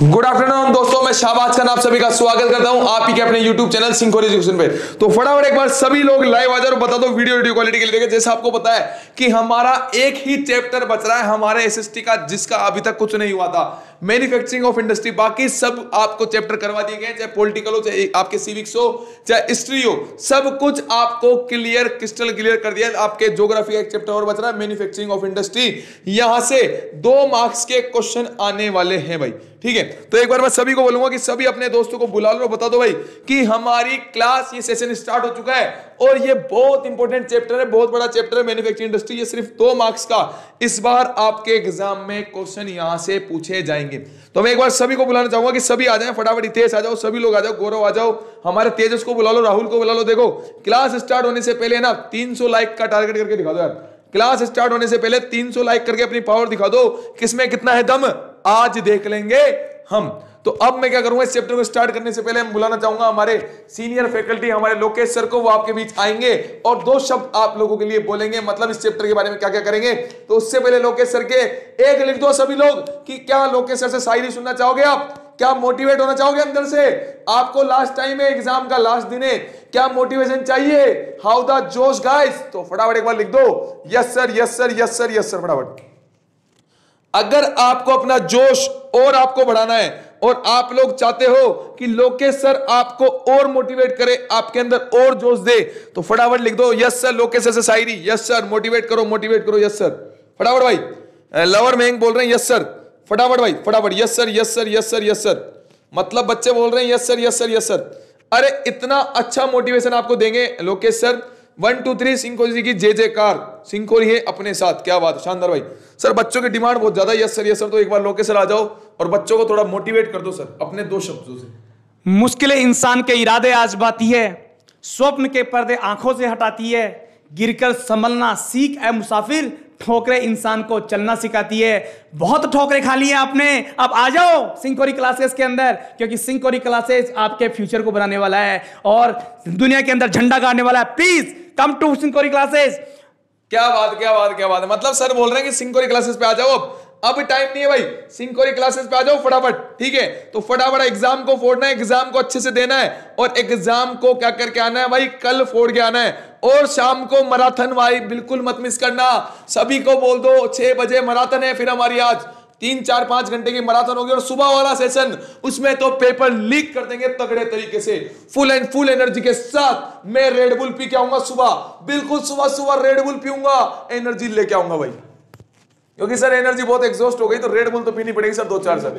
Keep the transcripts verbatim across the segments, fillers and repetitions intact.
Good afternoon दोस्तों, मैं शाहबाज खान आप सभी का स्वागत करता हूं आप ही के अपने यूट्यूब चैनल सिंकोर एजुकेशन पे। तो फटाफट एक बार सभी लोग लाइव आ जाओ और बता दो वीडियो वीडियो क्वालिटी के लिए। देखिए, जैसे आपको पता है कि हमारा एक ही चैप्टर बच रहा है हमारे एसएसटी का, जिसका अभी तक कुछ नहीं हुआ था, मैन्युफैक्चरिंग ऑफ इंडस्ट्री। बाकी सब आपको चैप्टर करवा दिए गए, चाहे पॉलिटिकल हो, चाहे आपके सिविक्स हो, चाहे हिस्ट्री हो, सब कुछ आपको क्लियर क्रिस्टल क्लियर कर दिया। आपके ज्योग्राफी का एक चैप्टर और बच रहा है, मैन्युफैक्चरिंग ऑफ इंडस्ट्री। यहां से दो मार्क्स के क्वेश्चन आने वाले हैं भाई, ठीक है। तो एक बार मैं सभी को बोलूंगा कि सभी अपने दोस्तों को बुला लो, बता दो भाई कि हमारी क्लास, ये सेशन स्टार्ट हो चुका है और ये बहुत इंपॉर्टेंट चैप्टर है, बहुत बड़ा चैप्टर है मैन्युफैक्चरिंग इंडस्ट्री। ये सिर्फ दो मार्क्स का इस बार आपके एग्जाम में क्वेश्चन यहां से पूछे जाएंगे। तो मैं एक बार सभी को बुलाना चाहूंगा कि सभी आ जाएं, फटाफट। हितेश आ जाओ, सभी लोग आ जाओ, गौरव आ जाओ, हमारे तेजस को बुला लो, राहुल को बुला लो। देखो, क्लास स्टार्ट होने से पहले ना तीन सौ लाइक का टारगेट करके दिखा दो यार। क्लास स्टार्ट होने से पहले तीन सौ लाइक करके अपनी पावर दिखा दो, किसमें कितना है दम, आज देख लेंगे हम। तो अब मैं क्या करूंगा, इस चैप्टर को स्टार्ट करने से पहले हम बुलाना चाहूंगा हमारे सीनियर फैकल्टी, हमारे लोकेश सर को। वो आपके बीच आएंगे और दो शब्द आप लोगों के लिए बोलेंगे, मतलब इस चैप्टर के बारे में क्या क्या करेंगे। तो उससे पहले लोकेश सर के एक लिख दो सभी लोग कि क्या लोकेश सर से शायरी सुनना चाहोगे आप, क्या मोटिवेट होना चाहोगे अंदर से। आपको लास्ट टाइम है, एग्जाम का लास्ट दिन है, क्या मोटिवेशन चाहिए, हाउ द जोश गाइस। तो फटाफट एक बार लिख दो, yes sir yes sir yes sir yes sir फटाफट। अगर आपको अपना जोश और आपको बढ़ाना है और आप लोग चाहते हो कि लोकेश सर आपको और मोटिवेट करे, आपके अंदर और जोश दे, तो फटाफट लिख दो, यस सर लोकेश सर से शायरी, यस सर मोटिवेट करो मोटिवेट करो, यस सर फटाफट भाई। लवर महंग बोल रहे हैं यस सर, फटाफट भाई फटाफट, yes sir yes sir yes sir yes sir. मतलब बच्चे बोल रहे हैं yes sir yes sir yes sir. अरे इतना अच्छा मोटिवेशन आपको देंगे Lokesh sir. One two three Sinkori ji की जय जयकार, सिंकोरी है अपने साथ, क्या बात, शानदार भाई। सर बच्चों की डिमांड बहुत ज्यादा है, यस सर यस सर। तो एक बार लोकेश सर आ जाओ और बच्चों को थोड़ा मोटिवेट कर दो सर अपने दो शब्दों से। मुश्किलें इंसान के इरादे आजमाती है, स्वप्न के पर्दे आंखों से हटाती है, गिरकर संभलना सीख ए मुसाफिर, ठोकरें इंसान को चलना सिखाती है। बहुत ठोकरें खा ली है आपने, अब आ जाओ सिंकोरी क्लासेस के अंदर, क्योंकि सिंकोरी क्लासेस आपके फ्यूचर को बनाने वाला है और दुनिया के अंदर झंडा गाड़ने वाला है। Please come to Sinkori classes. क्या बात क्या बात क्या बात है। मतलब सर बोल रहे हैं कि सिंकोरी क्लासेस पे आ जाओ, अब अब टाइम नहीं है भाई, सिंकोरी क्लासेस पे आ जाओ फटाफट, ठीक है। तो फटाफट एग्जाम को फोड़ना है, एग्जाम को अच्छे से देना है और एग्जाम को क्या करके आना है भाई, कल फोड़ के आना है। और शाम को मैराथन भाई बिल्कुल मत मिस करना, सभी को बोल दो छह बजे मैराथन है। फिर हमारी आज तीन चार पांच घंटे की मैराथन होगी और सुबह वाला सेशन, उसमें तो पेपर लीक कर देंगे तगड़े तरीके से, फुल एंड फुल एनर्जी के साथ। मैं रेड बुल पी के आऊंगा सुबह, बिल्कुल सुबह सुबह रेड बुल पीऊंगा, एनर्जी लेके आऊंगा भाई, क्योंकि सर एनर्जी बहुत एग्जॉस्ट हो गई, तो रेड बुल तो पीनी पड़ेगी सर दो चार सर।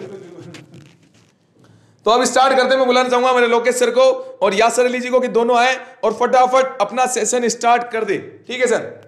तो अब स्टार्ट करते हैं, मैं बुलाना चाहूंगा मेरे लोकेश सर को और यासर अली जी को कि दोनों आए और फटाफट अपना सेशन स्टार्ट कर दे, ठीक है सर।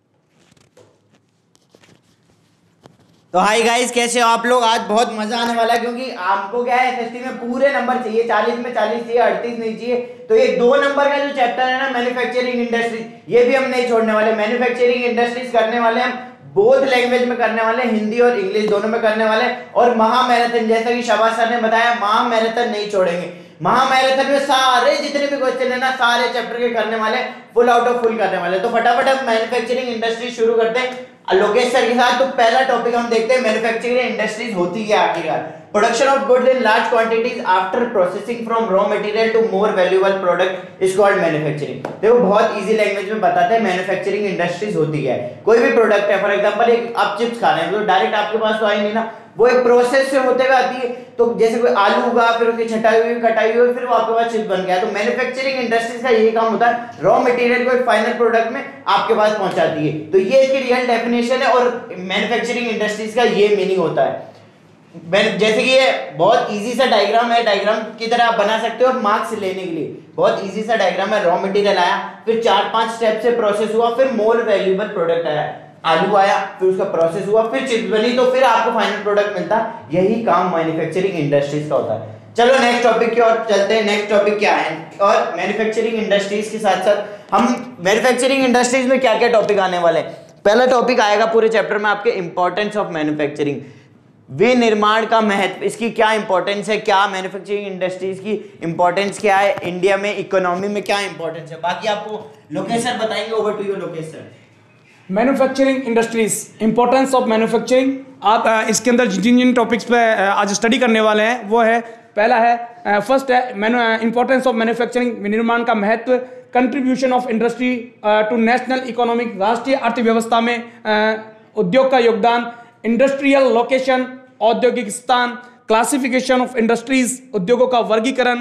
तो हाय गाइस, कैसे हो आप लोग। आज बहुत मजा आने वाला है, क्योंकि आपको क्या है एसएसटी में पूरे नंबर चाहिए, चालीस में चालीस चाहिए, अड़तीस नहीं चाहिए। तो ये दो नंबर का जो चैप्टर है ना मैन्युफैक्चरिंग इंडस्ट्रीज, ये भी हम नहीं छोड़ने वाले। मैन्युफैक्चरिंग इंडस्ट्रीज करने वाले हम बोथ लैंग्वेज में करने वाले, हिंदी और इंग्लिश दोनों में करने वाले। और महा मैराथन, जैसा कि शाबाश सर ने बताया, महा मैराथन नहीं छोड़ेंगे। महा मैराथन में सारे जितने भी क्वेश्चन है ना, सारे चैप्टर के करने वाले, फुल आउट ऑफ फुल करने वाले। तो फटाफट हम मैन्युफैक्चरिंग इंडस्ट्री शुरू करते हैं लोकेश सर के साथ। तो पहला टॉपिक हम देखते हैं मैन्युफैक्चरिंग इंडस्ट्रीज होती क्या आखिरकार। Production of goods in large quantities after processing from raw material to more valuable product is called manufacturing. देखो बहुत इजी लैंग्वेज में बताते हैं मैन्युफैक्चरिंग इंडस्ट्रीज होती क्या है। कोई भी प्रोडक्ट है, फॉर एग्जांपल एक आप चिप्स खा रहे हैं, तो डायरेक्ट आपके पास तो आई नहीं ना, वो एक प्रोसेस से होते हुए आती है। तो जैसे कोई आलू उगा, फिर उसकी छटाई हुई, कटाई हुई, फिर वो आपके पास चिप्स बन गया। तो मैन्युफैक्चरिंग इंडस्ट्रीज का यही काम होता है, रॉ मटेरियल को एक फाइनल प्रोडक्ट में आपके पास पहुंचाती है। तो ये इसकी रियल डेफिनेशन है और मैन्युफैक्चरिंग इंडस्ट्रीज का ये मीनिंग होता है। जैसे कि ये बहुत इजी सा डायग्राम है, डायग्राम की तरह आप बना सकते हो मार्क्स लेने के लिए। बहुत इजी सा डायग्राम है, रॉ मटेरियल आया, फिर चार पांच स्टेप से प्रोसेस हुआ, फिर मोर वैल्यूएबल प्रोडक्ट आया, आलू आया, फिर उसका प्रोसेस हुआ, फिर चिप्स बनी, तो फिर आपको फाइनल प्रोडक्ट मिलता। यही काम मैन्युफैक्चरिंग इंडस्ट्रीज का होता है। चलो नेक्स्ट टॉपिक की ओर चलते हैं। नेक्स्ट टॉपिक क्या है, और मैन्युफैक्चरिंग इंडस्ट्रीज के साथ साथ हम मैन्युफैक्चरिंग इंडस्ट्रीज में क्या क्या टॉपिक आने वाले हैं। पहला टॉपिक आएगा पूरे चैप्टर में आपके इंपॉर्टेंस ऑफ मैन्युफैक्चरिंग, विनिर्माण का महत्व, इसकी क्या इंपॉर्टेंस है, क्या मैन्युफैक्चरिंग इंडस्ट्रीज की इंपॉर्टेंस क्या है, इंडिया में इकोनॉमी में क्या इंपॉर्टेंस है। बाकी आपको लोकेश सर बताएंगे। Over to you Lokesh sir. Manufacturing industries, importance of manufacturing. आप अ, इसके अंदर जिन जिन टॉपिक्स पे अ, आज स्टडी करने वाले हैं वो है, पहला है फर्स्ट है इंपॉर्टेंस ऑफ मैन्युफैक्चरिंग, विनिर्माण का महत्व, contribution of industry to national economic, राष्ट्रीय अर्थव्यवस्था में uh, उद्योग का योगदान, इंडस्ट्रियल लोकेशन, औद्योगिक स्थान, क्लासिफिकेशन ऑफ इंडस्ट्रीज, उद्योगों का वर्गीकरण,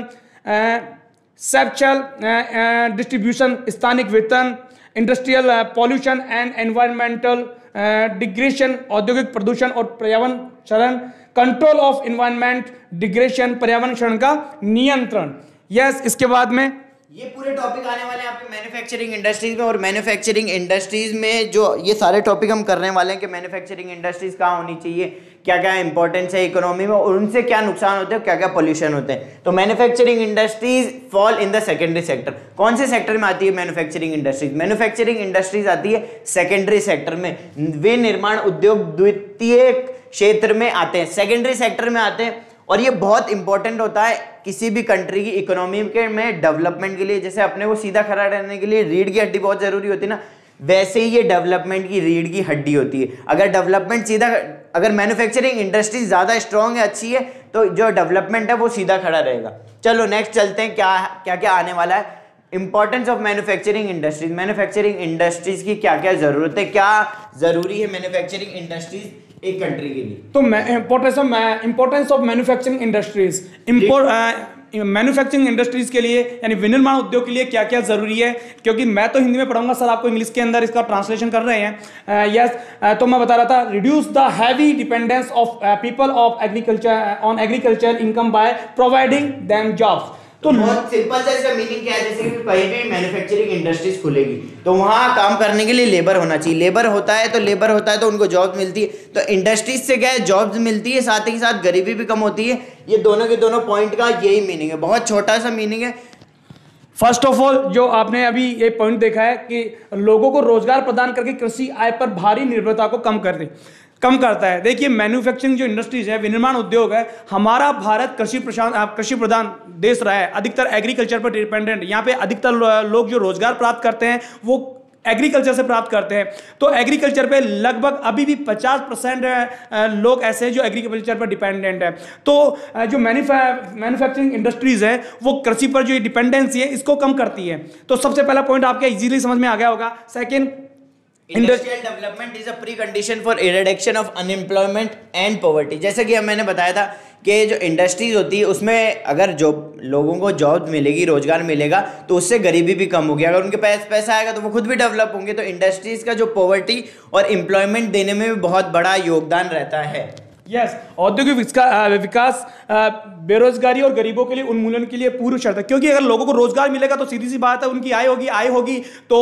सेक्चुअल डिस्ट्रीब्यूशन, स्थानिक वेतन, industrial pollution and environmental degradation, औद्योगिक प्रदूषण और पर्यावरण क्षरण, कंट्रोल ऑफ एनवायरमेंट डिग्रेशन, पर्यावरण क्षरण का नियंत्रण। यस, इसके बाद में ये पूरे टॉपिक आने वाले हैं आपके मैन्युफैक्चरिंग इंडस्ट्रीज में। और मैन्युफैक्चरिंग इंडस्ट्रीज में जो ये सारे टॉपिक हम करने वाले हैं कि मैन्युफैक्चरिंग इंडस्ट्रीज कहाँ होनी चाहिए, क्या क्या इंपॉर्टेंस है इकोनॉमी में और उनसे क्या नुकसान होते हैं, क्या क्या पोल्यूशन होते हैं। तो manufacturing industries fall in the secondary sector. कौन से सेक्टर में आती है मैन्युफैक्चरिंग इंडस्ट्रीज? मैन्युफैक्चरिंग इंडस्ट्रीज आती है सेकेंडरी सेक्टर में। वे निर्माण उद्योग द्वितीय क्षेत्र में आते हैं, सेकेंडरी सेक्टर में आते हैं। और ये बहुत इंपॉर्टेंट होता है किसी भी कंट्री की इकोनॉमी के में डेवलपमेंट के लिए। जैसे अपने को सीधा खड़ा रहने के लिए रीढ़ की हड्डी बहुत जरूरी होती है ना, वैसे ही ये डेवलपमेंट की रीढ़ की हड्डी होती है। अगर डेवलपमेंट सीधा, अगर मैन्युफैक्चरिंग इंडस्ट्री ज्यादा स्ट्रांग है, अच्छी है, तो जो डेवलपमेंट है वो सीधा खड़ा रहेगा। चलो नेक्स्ट चलते हैं, क्या क्या क्या आने वाला है। Importance of manufacturing industries, manufacturing industries की क्या क्या जरूरत है, क्या जरूरी है मैन्युफैक्चरिंग इंडस्ट्रीज एक कंट्री के लिए। तो importance of importance of manufacturing industries, manufacturing industries के लिए यानी विनिर्माण उद्योग के लिए क्या क्या जरूरी है, क्योंकि मैं तो हिंदी में पढ़ाऊंगा सर, आपको इंग्लिश के अंदर इसका ट्रांसलेशन कर रहे हैं। यस uh, yes, uh, तो मैं बता रहा था, reduce the heavy dependence of people of agriculture on agriculture income by providing them jobs. तो बहुत सिंपल सा इसका मीनिंग क्या है, जैसे कि कहीं भी मैन्युफैक्चरिंग इंडस्ट्रीज खुलेगी तो वहां काम करने के लिए लेबर होना चाहिए। लेबर होता है तो लेबर होता है तो उनको जॉब मिलती है। तो इंडस्ट्रीज से क्या है, जॉब्स मिलती है, साथ ही साथ गरीबी भी कम होती है। ये दोनों के दोनों पॉइंट का यही मीनिंग है, बहुत छोटा सा मीनिंग है। फर्स्ट ऑफ ऑल जो आपने अभी ये पॉइंट देखा है कि लोगों को रोजगार प्रदान करके कृषि आय पर भारी निर्भरता को कम कर दे कम करता है। देखिए मैन्युफैक्चरिंग जो इंडस्ट्रीज है, विनिर्माण उद्योग है, हमारा भारत कृषि प्रधान कृषि प्रधान देश रहा है, अधिकतर एग्रीकल्चर पर डिपेंडेंट। यहाँ पे अधिकतर लोग जो रोजगार प्राप्त करते हैं वो एग्रीकल्चर से प्राप्त करते हैं। तो एग्रीकल्चर पे लगभग अभी भी पचास परसेंट लोग ऐसे हैं जो एग्रीकल्चर पर डिपेंडेंट है। तो जो मैन्युफैक्चरिंग इंडस्ट्रीज है वो कृषि पर जो डिपेंडेंसी है इसको कम करती है। तो सबसे पहला पॉइंट आपके इजीली समझ में आ गया होगा। Second, industrial development is a precondition for eradication of unemployment and poverty. जैसे कि मैंने बताया था कि जो इंडस्ट्रीज होती है उसमें अगर जो लोगों को जॉब मिलेगी, रोजगार मिलेगा, तो उससे गरीबी भी कम होगी। अगर उनके पास पैसा आएगा तो वो खुद भी डेवलप होंगे। तो इंडस्ट्रीज का जो पॉवर्टी और एम्प्लॉयमेंट देने में भी बहुत बड़ा योगदान रहता है। यस yes, औद्योगिक विकास बेरोजगारी और गरीबों के लिए उन्मूलन के लिए पूर्व शर्त है, क्योंकि अगर लोगों को रोजगार मिलेगा तो सीधी सी बात है उनकी आय होगी, आय होगी तो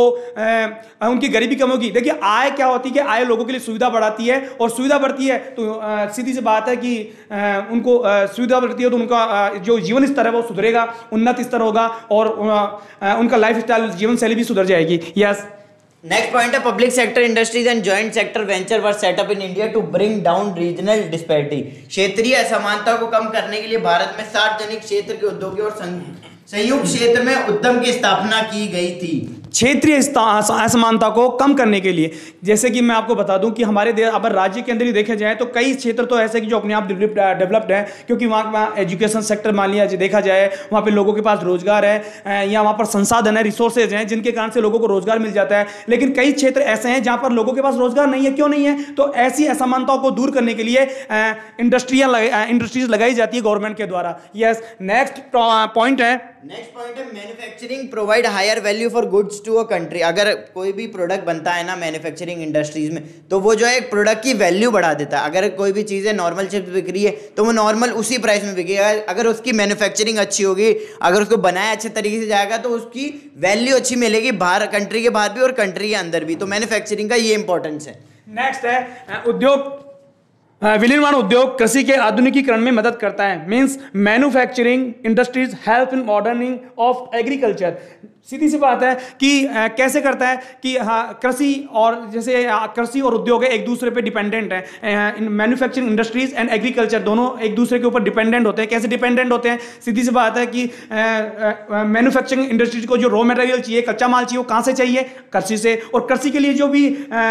आ, उनकी गरीबी कम होगी। देखिए आय क्या होती है कि आय लोगों के लिए सुविधा बढ़ाती है, और सुविधा बढ़ती है तो आ, सीधी सी बात है कि आ, उनको आ, सुविधा बढ़ती है तो उनका आ, जो जीवन स्तर है वो सुधरेगा, उन्नत स्तर होगा और आ, उनका लाइफ स्टाइल, जीवन शैली भी सुधर जाएगी। यस, नेक्स्ट पॉइंट है public sector industries and joint sector venture were set up in India to bring down regional disparity. क्षेत्रीय असमानता को कम करने के लिए भारत में सार्वजनिक क्षेत्र के उद्योगों और संयुक्त क्षेत्र में उद्यम की स्थापना की गई थी। क्षेत्रीय असमानता को कम करने के लिए, जैसे कि मैं आपको बता दूं कि हमारे देश अगर राज्य के अंदर ही देखे जाए तो कई क्षेत्र तो ऐसे कि जो अपने आप डेवलप्ड है, क्योंकि वहाँ वहाँ एजुकेशन सेक्टर मान लिया देखा जाए, वहाँ पे लोगों के पास रोजगार है या वहाँ पर संसाधन है, रिसोर्सेज हैं जिनके कारण से लोगों को रोजगार मिल जाता है। लेकिन कई क्षेत्र ऐसे हैं जहाँ पर लोगों के पास रोजगार नहीं है। क्यों नहीं है? तो ऐसी असमानताओं को दूर करने के लिए इंडस्ट्रियल इंडस्ट्रीज लगाई जाती है गवर्नमेंट के द्वारा। यस, नेक्स्ट पॉइंट है नेक्स्ट पॉइंट है manufacturing provide higher value for goods to a country. अगर कोई भी प्रोडक्ट बनता है ना मैन्युफैक्चरिंग इंडस्ट्रीज में, तो वो जो है एक प्रोडक्ट की वैल्यू बढ़ा देता है। अगर कोई भी चीज़ है नॉर्मल चिप्स बिक रही है तो वो नॉर्मल उसी प्राइस में बिकेगा। अगर उसकी मैन्युफैक्चरिंग अच्छी होगी, अगर उसको बनाया अच्छे तरीके से जाएगा तो उसकी वैल्यू अच्छी मिलेगी, बाहर कंट्री के बाहर भी और कंट्री के अंदर भी। तो मैन्युफैक्चरिंग का ये इंपॉर्टेंस है। नेक्स्ट है उद्योग विनिर्माण उद्योग कृषि के आधुनिकीकरण में मदद करता है। Means manufacturing industries help in modernising of agriculture. सीधी सी बात है कि आ, कैसे करता है कि हाँ कृषि और जैसे कृषि और उद्योग है एक दूसरे पे डिपेंडेंट है। मैन्युफैक्चरिंग इंडस्ट्रीज एंड एग्रीकल्चर दोनों एक दूसरे के ऊपर डिपेंडेंट होते हैं। कैसे डिपेंडेंट होते हैं? सीधी सी बात है कि मैन्युफैक्चरिंग इंडस्ट्रीज को जो रॉ मटेरियल चाहिए, कच्चा माल चाहिए, वो कहाँ से चाहिए? कृषि से। और कृषि के लिए जो भी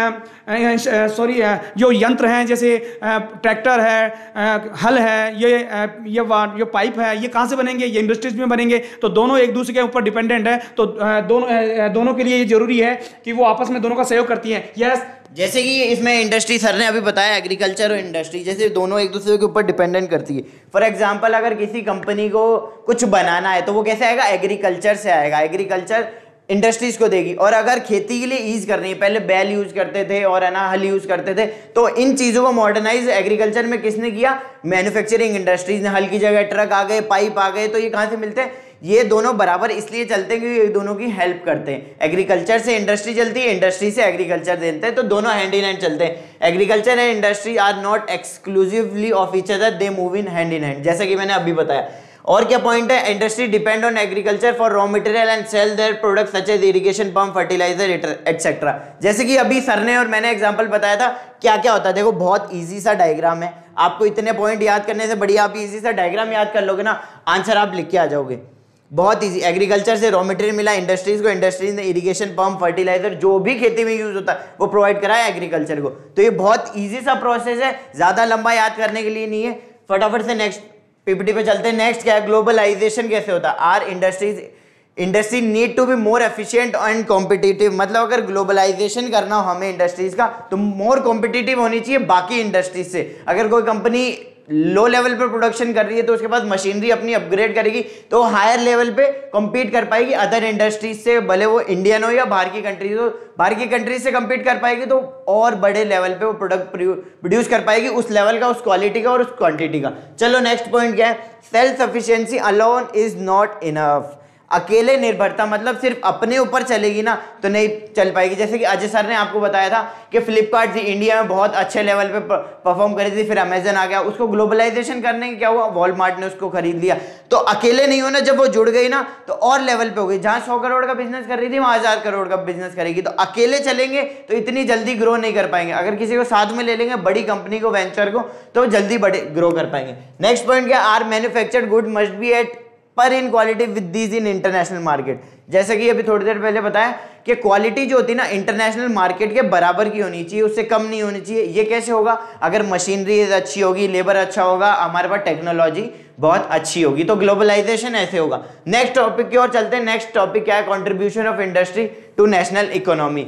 सॉरी जो यंत्र हैं जैसे ट्रैक्टर है, आ, हल है, ये आ, ये ये पाइप है, ये कहाँ से बनेंगे? ये इंडस्ट्रीज में बनेंगे। तो दोनों एक दूसरे के ऊपर डिपेंडेंट है। तो आ, दोनों आ, दोनों के लिए ये जरूरी है कि वो आपस में दोनों का सहयोग करती हैं। यस, जैसे कि इसमें इंडस्ट्री सर ने अभी बताया, एग्रीकल्चर और इंडस्ट्री जैसे दोनों एक दूसरे के ऊपर डिपेंडेंट करती है। फॉर एग्जांपल अगर किसी कंपनी को कुछ बनाना है तो वो कैसे आएगा? एग्रीकल्चर से आएगा। एग्रीकल्चर इंडस्ट्रीज को देगी। और अगर खेती के लिए ईज करनी है, पहले बैल यूज करते थे और है ना हल यूज करते थे, तो इन चीजों को मॉडर्नाइज एग्रीकल्चर में किसने किया? मैन्युफैक्चरिंग इंडस्ट्रीज ने। हल की जगह ट्रक आ गए, पाइप आ गए। तो ये कहां से मिलते हैं? ये दोनों बराबर इसलिए चलते हैं क्योंकि ये दोनों की हेल्प करते हैं। एग्रीकल्चर से इंडस्ट्री चलती है, इंडस्ट्री से एग्रीकल्चर देते हैं, तो दोनों हैंड इन हैंड चलते हैं। Agriculture and industry are not exclusively of each other, they move in hand in hand, जैसा कि मैंने अभी बताया। और क्या पॉइंट है? Industry depend on agriculture for raw material and sell their products such as irrigation pump, fertiliser etcetera. जैसे कि अभी सर ने और मैंने एग्जांपल बताया था क्या क्या होता है। देखो बहुत इजी सा डायग्राम है, आपको इतने पॉइंट याद करने से बढ़िया आप इजी सा डायग्राम याद कर लोगे ना, आंसर आप लिख के आ जाओगे। बहुत इजी। एग्रीकल्चर से रॉ मटेरियल मिला इंडस्ट्रीज को, इंडस्ट्रीज ने इरिगेशन पंप, फर्टिलाइजर जो भी खेती में यूज होता है वो प्रोवाइड करा है एग्रीकल्चर को। तो ये बहुत इजी सा प्रोसेस है, ज्यादा लंबा याद करने के लिए नहीं है। फटाफट से नेक्स्ट पीपीटी पे चलते हैं। नेक्स्ट क्या है? ग्लोबलाइजेशन कैसे होता है? Are industries industry need to be more efficient and competitive. मतलब अगर ग्लोबलाइजेशन करना हो हमें इंडस्ट्रीज का तो मोर कॉम्पिटिटिव होनी चाहिए बाकी इंडस्ट्रीज से। अगर कोई कंपनी लो लेवल पे प्रोडक्शन कर रही है तो उसके पास मशीनरी अपनी अपग्रेड करेगी तो हायर लेवल पे कम्पीट कर पाएगी अदर इंडस्ट्रीज से, भले वो इंडियन हो या बाहर की कंट्रीज हो। बाहर की कंट्रीज से कम्पीट कर पाएगी तो और बड़े लेवल पे वो प्रोडक्ट प्रोड्यूस कर पाएगी, उस लेवल का, उस क्वालिटी का और उस क्वांटिटी का। चलो नेक्स्ट पॉइंट क्या है? Self sufficiency alone is not enough. अकेले निर्भरता मतलब सिर्फ अपने ऊपर चलेगी ना तो नहीं चल पाएगी। जैसे कि अजय सर ने आपको बताया था कि फ्लिपकार्ट थी इंडिया में बहुत अच्छे लेवल पे परफॉर्म करी थी, फिर अमेजन आ गया, उसको ग्लोबलाइजेशन करने के क्या हुआ? वॉलमार्ट ने उसको खरीद लिया। तो अकेले नहीं होना, जब वो जुड़ गई ना तो और लेवल पे हो गई। जहां सौ करोड़ का बिजनेस कर रही थी वहां हजार करोड़ का बिजनेस करेगी। तो अकेले चलेंगे तो इतनी जल्दी ग्रो नहीं कर पाएंगे। अगर किसी को साथ में ले लेंगे, बड़ी कंपनी को, वेंचर को, तो जल्दी बड़े ग्रो कर पाएंगे। नेक्स्ट पॉइंट क्या? Are manufactured good must be at par in quality with these in international market. जैसे कि अभी थोड़ी देर पहले बताया कि क्वालिटी जो होती है ना इंटरनेशनल मार्केट के बराबर की होनी चाहिए, उससे कम नहीं होनी चाहिए। ये कैसे होगा? अगर मशीनरी अच्छी होगी, लेबर अच्छा होगा, हमारे पास टेक्नोलॉजी बहुत अच्छी होगी, तो ग्लोबलाइजेशन ऐसे होगा। नेक्स्ट टॉपिक की ओर चलते हैं। नेक्स्ट टॉपिक क्या है? Contribution of industry to national economy.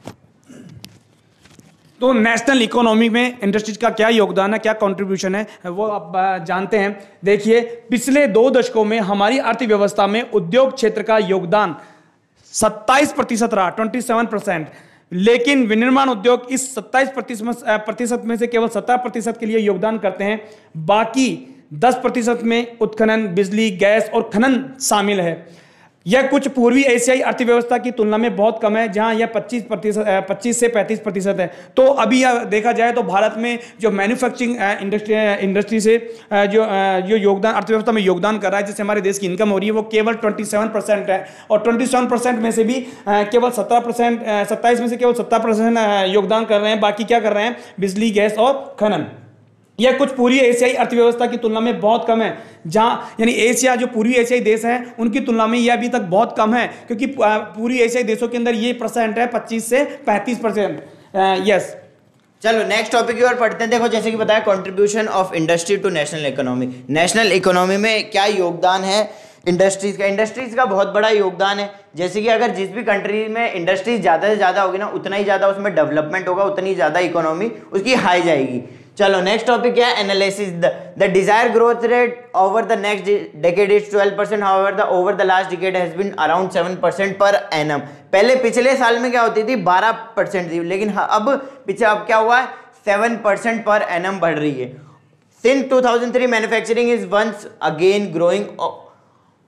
तो नेशनल इकोनॉमी में इंडस्ट्रीज का क्या योगदान है, क्या कंट्रीब्यूशन है, वो आप जानते हैं। देखिए पिछले दो दशकों में हमारी अर्थव्यवस्था में उद्योग क्षेत्र का योगदान सत्ताईस प्रतिशत रहा, सत्ताईस परसेंट। लेकिन विनिर्माण उद्योग इस सत्ताईस प्रतिशत में से केवल सत्रह प्रतिशत के लिए योगदान करते हैं। बाकी दस प्रतिशत में उत्खनन, बिजली, गैस और खनन शामिल है। यह कुछ पूर्वी एशियाई अर्थव्यवस्था की तुलना में बहुत कम है, जहां यह पच्चीस प्रतिशत पच्चीस से पैंतीस प्रतिशत है। तो अभी यह देखा जाए तो भारत में जो मैन्युफैक्चरिंग इंडस्ट्री इंडस्ट्री से जो जो योगदान अर्थव्यवस्था में योगदान कर रहा है, जिससे हमारे देश की इनकम हो रही है, वो केवल सत्ताईस परसेंट है। और सत्ताईस परसेंट में से भी केवल सत्रह परसेंट सत्ताईस में से केवल सत्तर परसेंट योगदान कर रहे हैं। बाकी क्या कर रहे हैं? बिजली, गैस और खनन। यह कुछ पूर्वी एशियाई अर्थव्यवस्था की तुलना में बहुत कम है, जहां यानी एशिया जो पूर्वी एशियाई देश हैं उनकी तुलना में यह अभी तक बहुत कम है, क्योंकि पूर्वी एशियाई देशों के अंदर ये परसेंट है पच्चीस से पैंतीस परसेंट। यस, चलो नेक्स्ट टॉपिक की ओर पढ़ते हैं। देखो जैसे कि बताया contribution of industry to national economy. National economy में क्या योगदान है इंडस्ट्रीज का? इंडस्ट्रीज का बहुत बड़ा योगदान है। जैसे कि अगर जिस भी कंट्री में इंडस्ट्रीज ज्यादा से ज्यादा होगी ना, उतना ही ज्यादा उसमें डेवलपमेंट होगा, उतनी ज्यादा इकोनॉमी उसकी हाई जाएगी। चलो नेक्स्ट टॉपिक क्या है? Analysis. The desire growth rate over the next decade is twelve percent, however the over the last decade has been around seven percent per annum. पहले पिछले साल में क्या होती थी? बारह परसेंट थी, लेकिन अब पीछे अब क्या हुआ है? सेवन परसेंट पर एनम बढ़ रही है। Since two thousand three manufacturing is once again growing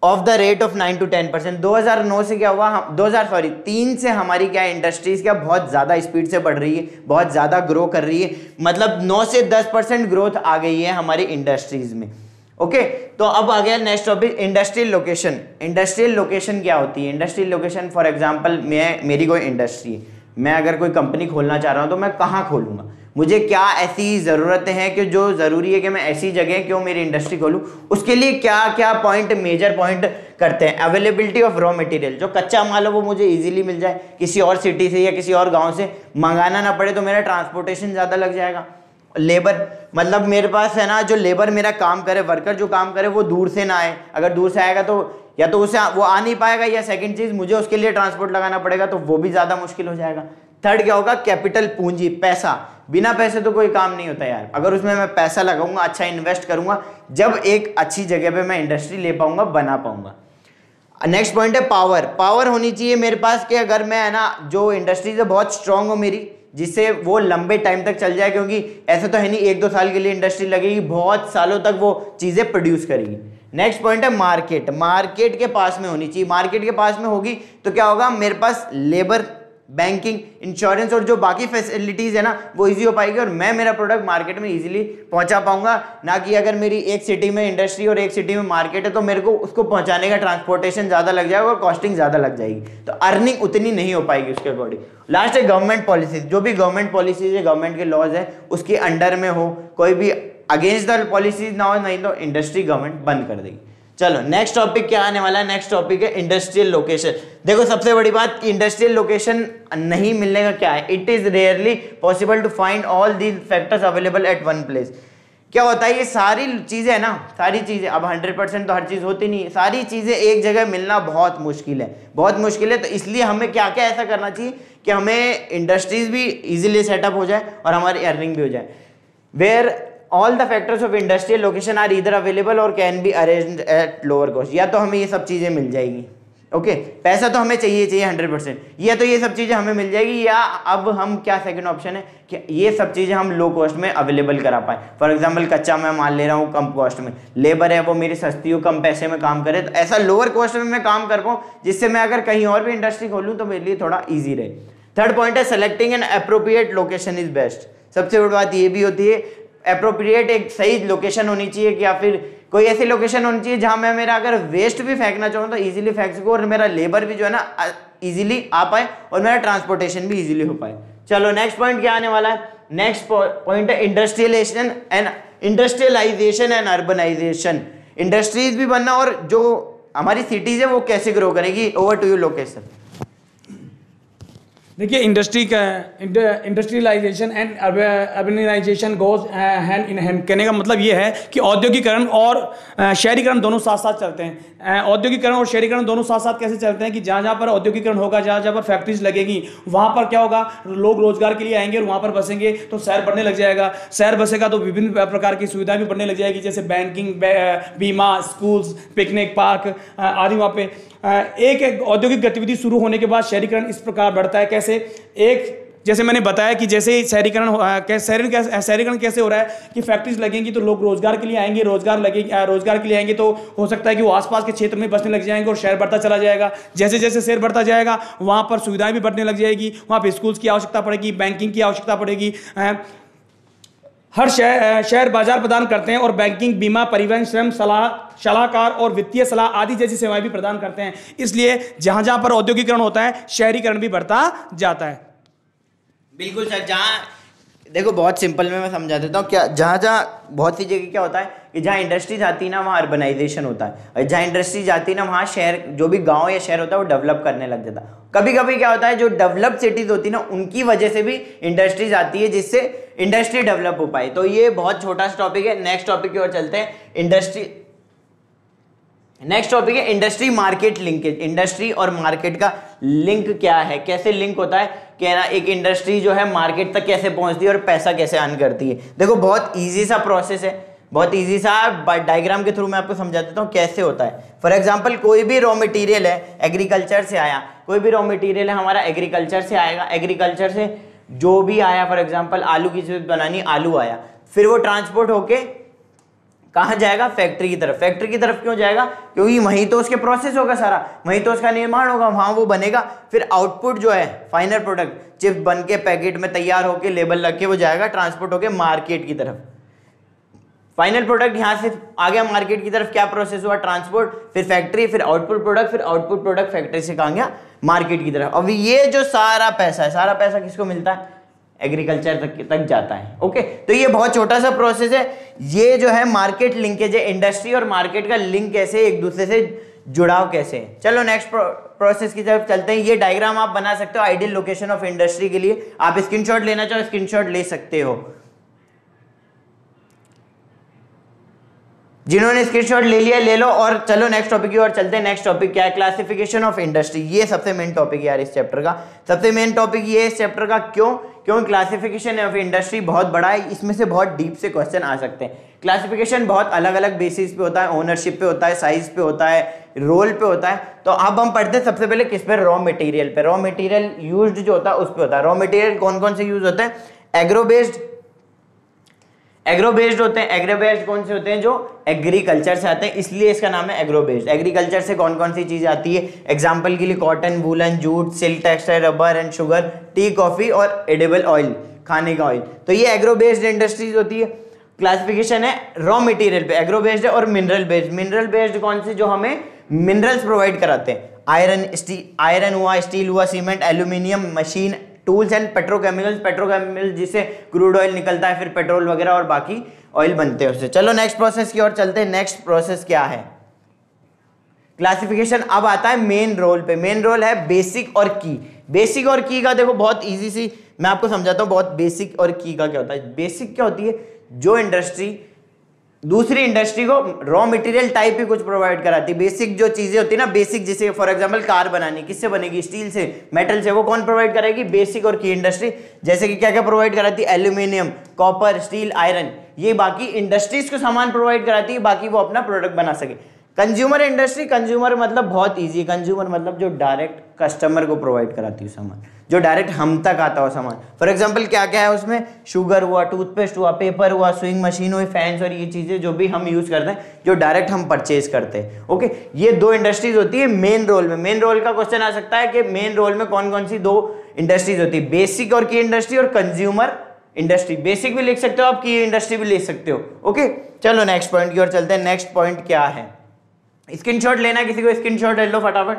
of the rate of nine to ten percent. दो हज़ार नौ से क्या हुआ, हम दो हज़ार सॉरी तीन से हमारी क्या इंडस्ट्रीज क्या बहुत ज़्यादा स्पीड से बढ़ रही है, बहुत ज़्यादा ग्रो कर रही है, मतलब नौ से दस परसेंट ग्रोथ आ गई है हमारी इंडस्ट्रीज में। ओके okay, तो अब आ गया next topic industrial location. Industrial location क्या होती है? इंडस्ट्रियल लोकेशन फॉर एग्जांपल मैं मेरी कोई इंडस्ट्री है, मैं अगर कोई कंपनी खोलना चाह रहा हूं तो मैं कहाँ खोलूंगा, मुझे क्या ऐसी ज़रूरतें हैं कि जो ज़रूरी है कि मैं ऐसी जगह क्यों मेरी इंडस्ट्री खोलूं, उसके लिए क्या क्या पॉइंट मेजर पॉइंट करते हैं। अवेलेबिलिटी ऑफ रॉ मटेरियल, जो कच्चा माल है वो मुझे इजीली मिल जाए, किसी और सिटी से या किसी और गाँव से मंगाना ना पड़े, तो मेरा ट्रांसपोर्टेशन ज़्यादा लग जाएगा। लेबर, मतलब मेरे पास है ना जो लेबर मेरा काम करे, वर्कर जो काम करे वो दूर से ना आए, अगर दूर से आएगा तो या तो उसे वो आ नहीं पाएगा, या सेकंड चीज मुझे उसके लिए ट्रांसपोर्ट लगाना पड़ेगा, तो वो भी ज्यादा मुश्किल हो जाएगा। थर्ड क्या होगा? कैपिटल, पूंजी, पैसा। बिना पैसे तो कोई काम नहीं होता यार, अगर उसमें मैं पैसा लगाऊंगा, अच्छा इन्वेस्ट करूंगा, जब एक अच्छी जगह पे मैं इंडस्ट्री ले पाऊंगा, बना पाऊंगा। नेक्स्ट पॉइंट है पावर। पावर होनी चाहिए मेरे पास कि अगर मैं है ना जो इंडस्ट्री से बहुत स्ट्रांग हो मेरी, जिससे वो लंबे टाइम तक चल जाए, क्योंकि ऐसा तो है नहीं एक दो साल के लिए इंडस्ट्री लगेगी, बहुत सालों तक वो चीजें प्रोड्यूस करेगी। नेक्स्ट पॉइंट है मार्केट। मार्केट के पास में होनी चाहिए, मार्केट के पास में होगी तो क्या होगा, मेरे पास लेबर, बैंकिंग, इंश्योरेंस और जो बाकी फैसिलिटीज है ना वो इजी हो पाएगी, और मैं मेरा प्रोडक्ट मार्केट में इजीली पहुंचा पाऊंगा। ना कि अगर मेरी एक सिटी में इंडस्ट्री और एक सिटी में मार्केट है तो मेरे को उसको पहुंचाने का ट्रांसपोर्टेशन ज्यादा लग जाएगा और कॉस्टिंग ज्यादा लग जाएगी, तो अर्निंग उतनी नहीं हो पाएगी उसके अकॉर्डिंग। लास्ट है गवर्नमेंट पॉलिसीज। जो भी गवर्नमेंट पॉलिसीज है, गवर्नमेंट के लॉज है, उसके अंडर में हो, कोई भी अगेंस्ट द पॉलिसीज ना हो, नहीं तो इंडस्ट्री गवर्नमेंट बंद कर देगी। चलो नेक्स्ट टॉपिक क्या आने वाला है? नेक्स्ट टॉपिक है इंडस्ट्रियल लोकेशन। देखो सबसे बड़ी बात, इंडस्ट्रियल लोकेशन नहीं मिलने का क्या है, it is rarely possible to find all these factors available at one place. क्या होता है, ये सारी चीजें है ना, सारी चीजें, अब हंड्रेड परसेंट तो हर चीज होती नहीं है, सारी चीजें एक जगह मिलना बहुत मुश्किल है, बहुत मुश्किल है। तो इसलिए हमें क्या क्या ऐसा करना चाहिए कि हमें इंडस्ट्रीज भी इजीली सेटअप हो जाए और हमारी अर्निंग भी हो जाए। Where all the factors of industrial location are either available और can be arranged at lower cost. या तो हमें ये सब चीजें मिल जाएगी, ओके okay? पैसा तो हमें चाहिए चाहिए हंड्रेड परसेंट, या तो ये सब चीजें हमें मिल जाएगी, या अब हम क्या सेकंड ऑप्शन है कि ये सब चीजें हम लो कॉस्ट में अवेलेबल करा पाए। फॉर एग्जांपल कच्चा मैं माल ले रहा हूँ कम कॉस्ट में, लेबर है वो मेरी सस्ती हो, कम पैसे में काम करे, तो ऐसा लोअर कॉस्ट में मैं काम कर पाऊँ जिससे मैं अगर कहीं और भी इंडस्ट्री खोलूँ तो मेरे लिए थोड़ा ईजी रहे। थर्ड पॉइंट है selecting an appropriate location is best. सबसे बड़ी बात ये भी होती है, अप्रोप्रिएट एक सही लोकेशन होनी चाहिए, या फिर कोई ऐसी लोकेशन होनी चाहिए जहां मैं मेरा अगर वेस्ट भी फेंकना चाहूँ तो इजीली फेंक सकूँ, और मेरा लेबर भी जो है ना इजीली आ पाए, और मेरा ट्रांसपोर्टेशन भी इजीली हो पाए। चलो नेक्स्ट पॉइंट क्या आने वाला है? नेक्स्ट पॉइंट है industrialisation and industrialisation and urbanisation. Industries भी बनना और जो हमारी सिटीज है वो कैसे ग्रो करेगी। Over to you location. देखिए इंडस्ट्री का industrialisation and urbanisation goes hand in hand. कहने का मतलब ये है कि औद्योगिकरण और शहरीकरण दोनों साथ साथ चलते हैं। औद्योगिकरण और शहरीकरण दोनों साथ साथ कैसे चलते हैं कि जहाँ जहाँ पर औद्योगिकरण होगा, जहाँ जहाँ पर फैक्ट्रीज लगेगी, वहाँ पर क्या होगा, लोग रोजगार के लिए आएंगे और वहाँ पर बसेंगे तो शहर बढ़ने लग जाएगा। शहर बसेगा तो विभिन्न प्रकार की सुविधाएं भी बढ़ने लग जाएगी, जैसे बैंकिंग, बीमा, स्कूल्स, पिकनिक पार्क आदि। वहाँ पे एक एक औद्योगिक गतिविधि शुरू होने के बाद शहरीकरण इस प्रकार बढ़ता है। कैसे? एक जैसे मैंने बताया कि जैसे ही शहरीकरण शहरीकरण शहरीकरण कैसे हो रहा है कि फैक्ट्रीज लगेंगी तो लोग रोजगार के लिए आएंगे, रोजगार लगेंगे रोजगार के लिए आएंगे तो हो सकता है कि वो आसपास के क्षेत्र में बसने लग जाएंगे और शहर बढ़ता चला जाएगा। जैसे जैसे शहर बढ़ता जाएगा वहाँ पर सुविधाएं भी बढ़ने लग जाएगी, वहाँ पर स्कूल्स की आवश्यकता पड़ेगी, बैंकिंग की आवश्यकता पड़ेगी। हर शहर शहर बाजार प्रदान करते हैं और बैंकिंग, बीमा, परिवहन, श्रम, सलाह सलाहकार और वित्तीय सलाह आदि जैसी सेवाएं भी प्रदान करते हैं। इसलिए जहां जहां पर औद्योगिकरण होता है शहरीकरण भी बढ़ता जाता है। बिल्कुल सर। जहाँ देखो बहुत सिंपल में मैं समझा देता हूँ, क्या जहाँ जहाँ बहुत सी जगह क्या होता है कि जहाँ इंडस्ट्रीज आती है ना वहाँ अर्बनाइजेशन होता है, और जहाँ इंडस्ट्रीज आती है ना वहाँ शहर, जो भी गांव या शहर होता है वो डेवलप करने लग जाता है। कभी कभी क्या होता है जो डेवलप्ड सिटीज होती है ना उनकी वजह से भी इंडस्ट्रीज आती है जिससे इंडस्ट्री डेवलप हो पाए। तो ये बहुत छोटा सा टॉपिक है। नेक्स्ट टॉपिक की ओर चलते हैं। इंडस्ट्री नेक्स्ट टॉपिक है इंडस्ट्री मार्केट लिंकेज। इंडस्ट्री और मार्केट का लिंक क्या है, कैसे लिंक होता है कि ना एक इंडस्ट्री जो है मार्केट तक कैसे पहुंचती है और पैसा कैसे अर्न करती है। देखो बहुत इजी सा प्रोसेस है, बहुत इजी सा डायग्राम के थ्रू मैं आपको समझा देता हूँ कैसे होता है। फॉर एग्जांपल कोई भी रॉ मटेरियल है एग्रीकल्चर से आया, कोई भी रॉ मटेरियल है हमारा एग्रीकल्चर से आएगा, एग्रीकल्चर से जो भी आया, फॉर एग्जांपल आलू की चीज बनानी, आलू आया, फिर वो ट्रांसपोर्ट होके कहाँ जाएगा? फैक्ट्री की तरफ। फैक्ट्री की तरफ क्यों जाएगा? क्योंकि वहीं तो उसके प्रोसेस होगा सारा, वहीं तो उसका निर्माण होगा, वहां वो बनेगा। फिर आउटपुट जो है फाइनल प्रोडक्ट चिप्स बन के पैकेट में तैयार होके लेबल लग के वो जाएगा ट्रांसपोर्ट होके मार्केट की तरफ। फाइनल प्रोडक्ट यहाँ से आ गया मार्केट की तरफ, क्या प्रोसेस हुआ? ट्रांसपोर्ट, फिर फैक्ट्री, फिर आउटपुट प्रोडक्ट, फिर आउटपुट प्रोडक्ट फैक्ट्री से कहाँ गया? मार्केट की तरफ। अब ये जो सारा पैसा है, सारा पैसा किसको मिलता है? एग्रीकल्चर तक तक जाता है। ओके, तो ये बहुत छोटा सा प्रोसेस है। ये जो है मार्केट लिंकेज है, इंडस्ट्री और मार्केट का लिंक कैसे, एक दूसरे से जुड़ाव कैसे है। चलो नेक्स्ट प्रोसेस की तरफ चलते हैं। ये डायग्राम आप बना सकते हो आइडियल लोकेशन ऑफ इंडस्ट्री के लिए। आप स्क्रीनशॉट लेना चाहो स्क्रीनशॉट ले सकते हो। जिन्होंने स्क्रीनशॉट ले लिया ले लो। और चलो नेक्स्ट टॉपिक की ओर चलते हैं। नेक्स्ट टॉपिक क्या है? Classification of industry. ये सबसे मेन टॉपिक है यार इस चैप्टर का। सबसे मेन टॉपिक ये है इस चैप्टर का। क्यों? क्यों क्लासिफिकेशन ऑफ इंडस्ट्री बहुत बड़ा है, इसमें से बहुत डीप से क्वेश्चन आ सकते हैं। क्लासिफिकेशन बहुत अलग अलग बेसिस पे होता है, ओनरशिप पे होता है, साइज पे होता है, रोल पे होता है। तो अब हम पढ़ते हैं सबसे पहले किस पे? रॉ मटेरियल पे। रॉ मटेरियल यूज्ड जो होता है उस पे होता है। रॉ मटेरियल कौन कौन से यूज होते हैं? एग्रो बेस्ड एग्रो बेस्ड होते हैं। एग्रो बेस्ड कौन से होते हैं? जो एग्रीकल्चर से आते हैं, इसलिए इसका नाम है एग्रो बेस्ड। एग्रीकल्चर से कौन कौन सी चीज आती है? एग्जांपल के लिए cotton, woollen, jute, silk, textile, rubber and sugar, tea, coffee और एडिबल ऑयल, खाने का ऑयल। तो ये एग्रो बेस्ड इंडस्ट्रीज होती है। क्लासिफिकेशन है रॉ मटेरियल पे, एग्रो बेस्ड है। और मिनरल बेस्ड। मिनरल बेस्ड कौन से? जो हमें मिनरल्स प्रोवाइड कराते हैं। आयरन, स्टील, आयरन हुआ, स्टील हुआ, cement, aluminium, machine, tools and petrochemicals. Petrochemical जिससे क्रूड ऑयल निकलता है, फिर पेट्रोल वगैरह और बाकी ऑयल बनते हैं उससे। चलो नेक्स्ट प्रोसेस की ओर चलते हैं। नेक्स्ट प्रोसेस क्या है? क्लासिफिकेशन। अब आता है मेन रोल पे। मेन रोल है बेसिक और की। बेसिक और की का देखो बहुत इजी सी मैं आपको समझाता हूं। बहुत बेसिक और की का क्या होता है? बेसिक क्या होती है? जो इंडस्ट्री दूसरी इंडस्ट्री को रॉ मटेरियल टाइप ही कुछ प्रोवाइड कराती है। बेसिक जो चीजें होती है ना, बेसिक जैसे फॉर एग्जांपल कार बनानी, किससे बनेगी? स्टील से, मेटल से। वो कौन प्रोवाइड करेगी? बेसिक और की इंडस्ट्री। जैसे कि क्या क्या प्रोवाइड कराती है? Aluminium, copper, steel, iron. ये बाकी इंडस्ट्रीज को सामान प्रोवाइड कराती है, बाकी वो अपना प्रोडक्ट बना सके। कंज्यूमर इंडस्ट्री, कंज्यूमर मतलब बहुत ईजी है। कंज्यूमर मतलब जो डायरेक्ट कस्टमर को प्रोवाइड कराती है सामान, जो डायरेक्ट हम तक आता हो सामान। फॉर एग्जांपल क्या क्या है उसमें? शुगर हुआ, टूथपेस्ट हुआ, पेपर हुआ, स्विंग मशीन हुई, फैंस और ये चीजें जो भी हम यूज करते हैं, जो डायरेक्ट हम परचेज करते हैं। ओके, ये दो इंडस्ट्रीज होती है मेन रोल में। मेन रोल का क्वेश्चन आ सकता है कि मेन रोल में कौन कौन सी दो इंडस्ट्रीज होती है? बेसिक और की इंडस्ट्री और कंज्यूमर इंडस्ट्री। बेसिक भी लिख सकते हो आप, की इंडस्ट्री भी लिख सकते हो। ओके, चलो नेक्स्ट पॉइंट की ओर चलते हैं। नेक्स्ट पॉइंट क्या है? स्क्रीनशॉट लेना, किसी को स्क्रीनशॉट ले लो फटाफट।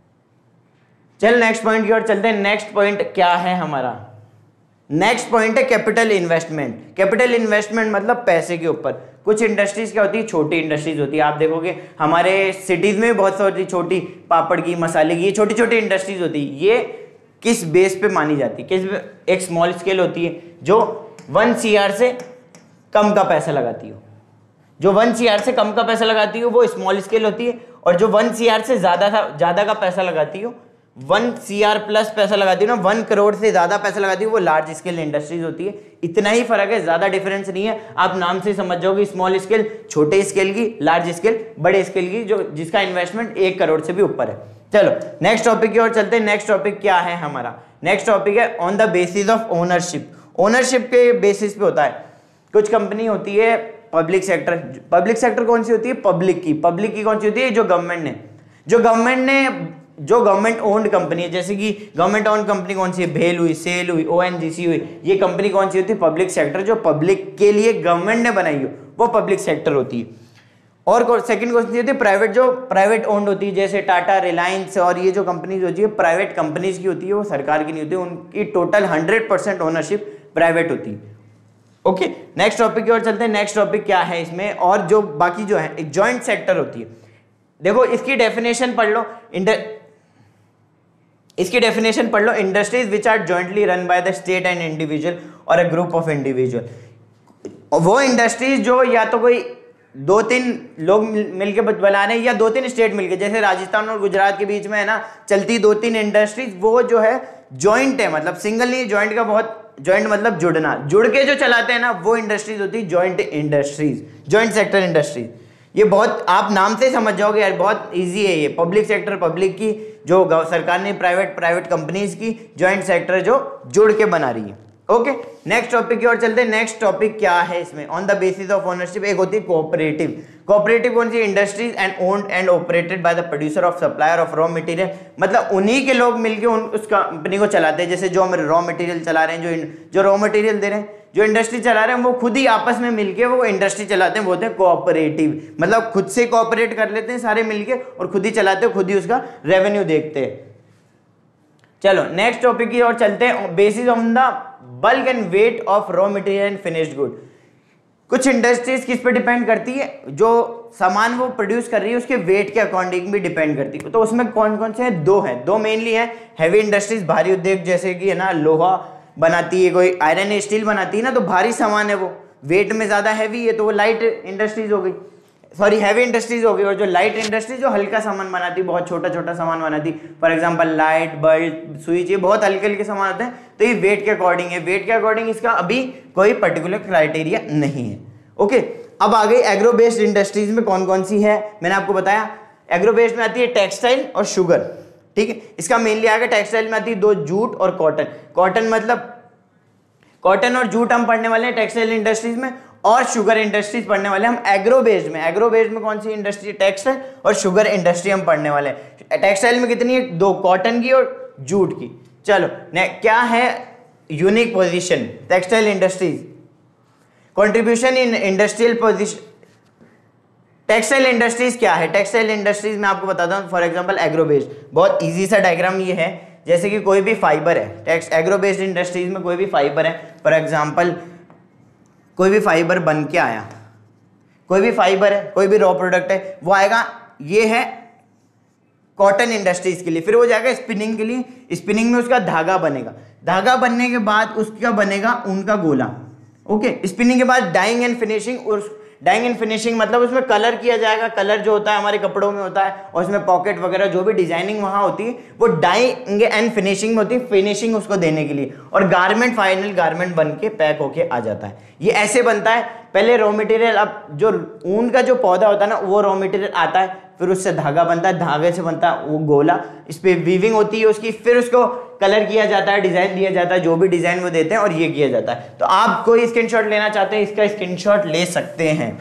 चल नेक्स्ट पॉइंट की ओर चलते हैं। नेक्स्ट पॉइंट क्या है हमारा? नेक्स्ट पॉइंट है कैपिटल इन्वेस्टमेंट। कैपिटल इन्वेस्टमेंट मतलब पैसे के ऊपर। कुछ इंडस्ट्रीज क्या होती है? छोटी इंडस्ट्रीज होती है। आप देखोगे हमारे सिटीज में बहुत सारी छोटी पापड़ की, मसाले की, ये छोटी छोटी इंडस्ट्रीज होती है। ये किस बेस पे मानी जाती है? किस? एक स्मॉल स्केल होती है जो वन सी आर से कम का पैसा लगाती हो। जो वन सी आर से कम का पैसा लगाती हो वो स्मॉल स्केल होती है। और जो वन सी आर से ज्यादा ज्यादा का पैसा लगाती हो, वन सी आर प्लस पैसा लगाती हो ना, वन करोड़ से ज्यादा पैसा लगाती हो, वो लार्ज स्केल इंडस्ट्रीज होती है। इतना ही फर्क है, ज्यादा डिफरेंस नहीं है। आप नाम से समझ जाओगे स्मॉल स्केल छोटे स्केल की, लार्ज स्केल बड़े स्केल की, जो जिसका इन्वेस्टमेंट एक करोड़ से भी ऊपर है। चलो नेक्स्ट टॉपिक की ओर चलते हैं। नेक्स्ट टॉपिक क्या है हमारा? नेक्स्ट टॉपिक है on the basis of ownership. Ownership के बेसिस पे होता है। कुछ कंपनी होती है पब्लिक सेक्टर। पब्लिक सेक्टर कौन सी होती है? पब्लिक की। पब्लिक की कौन सी होती है? जो गवर्नमेंट ने जो गवर्नमेंट ने जो गवर्नमेंट ओन्ड कंपनी है। जैसे कि गवर्नमेंट ओन्ड कंपनी कौन सी है? भेल हुई, सेल हुई, ओएनजीसी हुई। ये कंपनी कौन सी होती है? Public sector. जो पब्लिक के लिए गवर्नमेंट ने बनाई हो वो पब्लिक सेक्टर होती है। और सेकंड कौन सी होती है? प्राइवेट। जो प्राइवेट ओन्ड होती है, जैसे टाटा, रिलायंस और ये जो कंपनीज होती है प्राइवेट कंपनीज की होती है, वो सरकार की नहीं होती। उनकी total hundred percent ownership private होती है। ओके, नेक्स्ट टॉपिक की ओर चलते हैं। नेक्स्ट टॉपिक क्या है इसमें? और जो बाकी जो है एक जॉइंट सेक्टर होती है। देखो इसकी डेफिनेशन पढ़ लो। इसकी डेफिनेशन पढ़ लो। Industries which are jointly run by the state and individual or a group of individual. वो इंडस्ट्रीज जो या तो कोई दो तीन लोग मिलके बना रहे हैं या दो तीन स्टेट मिलके, जैसे राजस्थान और गुजरात के बीच में है ना चलती दो तीन इंडस्ट्रीज, वो जो है जॉइंट है। मतलब सिंगल नहीं, जॉइंट का बहुत, जॉइंट मतलब जुड़ना, जुड़ के जो चलाते हैं ना वो इंडस्ट्रीज होती है joint industries, joint sector industries. ये बहुत आप नाम से समझ जाओगे यार, बहुत इजी है ये। पब्लिक सेक्टर पब्लिक की, जो सरकार ने प्राइवेट प्राइवेट कंपनीज की, जॉइंट सेक्टर जो जुड़ के बना रही है। ओके, नेक्स्ट टॉपिक की ओर चलते हैं। नेक्स्ट टॉपिक क्या है इसमें, on the basis of ownership. एक होती है कोऑपरेटिव। कोऑपरेटिव कौन सी, industries and owned and operated by the producer of supplier of raw material, मतलब उन्हीं के लोग मिलके उन उस कंपनी को चलाते हैं। जैसे जो हम रॉ मटेरियल चला रहे हैं, जो जो रॉ मटेरियल दे रहे हैं, जो इंडस्ट्री चला रहे हैं, वो खुद ही आपस में मिलके वो इंडस्ट्री चलाते हैं, बोलते हैं कोऑपरेटिव। मतलब खुद से कोऑपरेट कर लेते हैं सारे मिलके और खुद ही चलाते हैं, खुद ही उसका रेवेन्यू देखते हैं। चलो नेक्स्ट टॉपिक की ओर चलते हैं। Basis on the bulk and weight of raw material and finished good. कुछ इंडस्ट्रीज किस पे डिपेंड करती है, जो सामान वो प्रोड्यूस कर रही है उसके वेट के अकॉर्डिंग भी डिपेंड करती है। तो उसमें कौन कौन से हैं, दो हैं, दो मेनली हैं। हैवी इंडस्ट्रीज, भारी उद्योग, जैसे कि है ना लोहा बनाती है, कोई आयरन स्टील बनाती है ना, तो भारी सामान है, वो वेट में ज्यादा हैवी है, तो वो लाइट इंडस्ट्रीज हो गई, सॉरी हैवी इंडस्ट्रीज हो गई। और जो लाइट इंडस्ट्रीज जो हल्का सामान बनाती, बहुत छोटा छोटा सामान बनाती, for example light, bulb, switch, ये बहुत हल्के हल्के सामान होते हैं, तो ये वेट के अकॉर्डिंग है। वेट के अकॉर्डिंग इसका अभी कोई पर्टिकुलर क्राइटेरिया नहीं है। ओके, अब आ गई एग्रो बेस्ड इंडस्ट्रीज में कौन कौन सी है, मैंने आपको बताया। एग्रो बेस्ड में आती है टेक्सटाइल और शुगर, ठीक है। इसका मेनली आएगा, टेक्सटाइल में आती है दो, जूट और कॉटन। कॉटन मतलब कॉटन और जूट हम पढ़ने वाले हैं टेक्सटाइल इंडस्ट्रीज में, और शुगर इंडस्ट्रीज पढ़ने वाले हम एग्रो बेस्ड में। एग्रो बेस्ड में कौन सी इंडस्ट्री, टेक्सटाइल और शुगर इंडस्ट्री हम पढ़ने वाले हैं। टेक्सटाइल में कितनी है, दो, कॉटन की और जूट की। चलो ने, क्या है unique position textile industries, contribution in industrial position. Textile industries क्या है, टेक्सटाइल इंडस्ट्रीज में आपको बताता हूँ। फॉर एग्जांपल एग्रो बेस्ड, बहुत इजी सा डायग्राम ये है, जैसे कि कोई भी फाइबर है, टेक्स एग्रो बेस्ड इंडस्ट्रीज में कोई भी फाइबर है, फॉर एग्जांपल कोई भी फाइबर बन के आया, कोई भी फाइबर है, कोई भी रॉ प्रोडक्ट है, वो आएगा, ये है कॉटन इंडस्ट्रीज के लिए, फिर वो जाएगा स्पिनिंग के लिए, स्पिनिंग में उसका धागा बनेगा, धागा बनने के बाद उसका बनेगा ऊन का गोला। ओके, स्पिनिंग के बाद डाइंग एंड फिनिशिंग, और डाइंग एंड फिनिशिंग मतलब उसमें कलर किया जाएगा। कलर जो होता है हमारे कपड़ों में होता है, और उसमें पॉकेट वगैरह जो भी डिजाइनिंग वहां होती है वो डाइंग एंड फिनिशिंग में होती है, फिनिशिंग उसको देने के लिए, और गारमेंट फाइनल गारमेंट बन के पैक होके आ जाता है। ये ऐसे बनता है, पहले रॉ मटेरियल, अब जो ऊन का जो पौधा होता है ना, वो रॉ मटेरियल आता है, फिर उससे धागा बनता है, धागे से बनता है वो गोला, इस पे वीविंग होती है उसकी, फिर उसको कलर किया जाता है, डिजाइन दिया जाता है, जो भी डिजाइन वो देते हैं, और ये किया जाता है। तो आप कोई स्क्रीनशॉट लेना चाहते हैं, इसका स्क्रीनशॉट ले सकते हैं।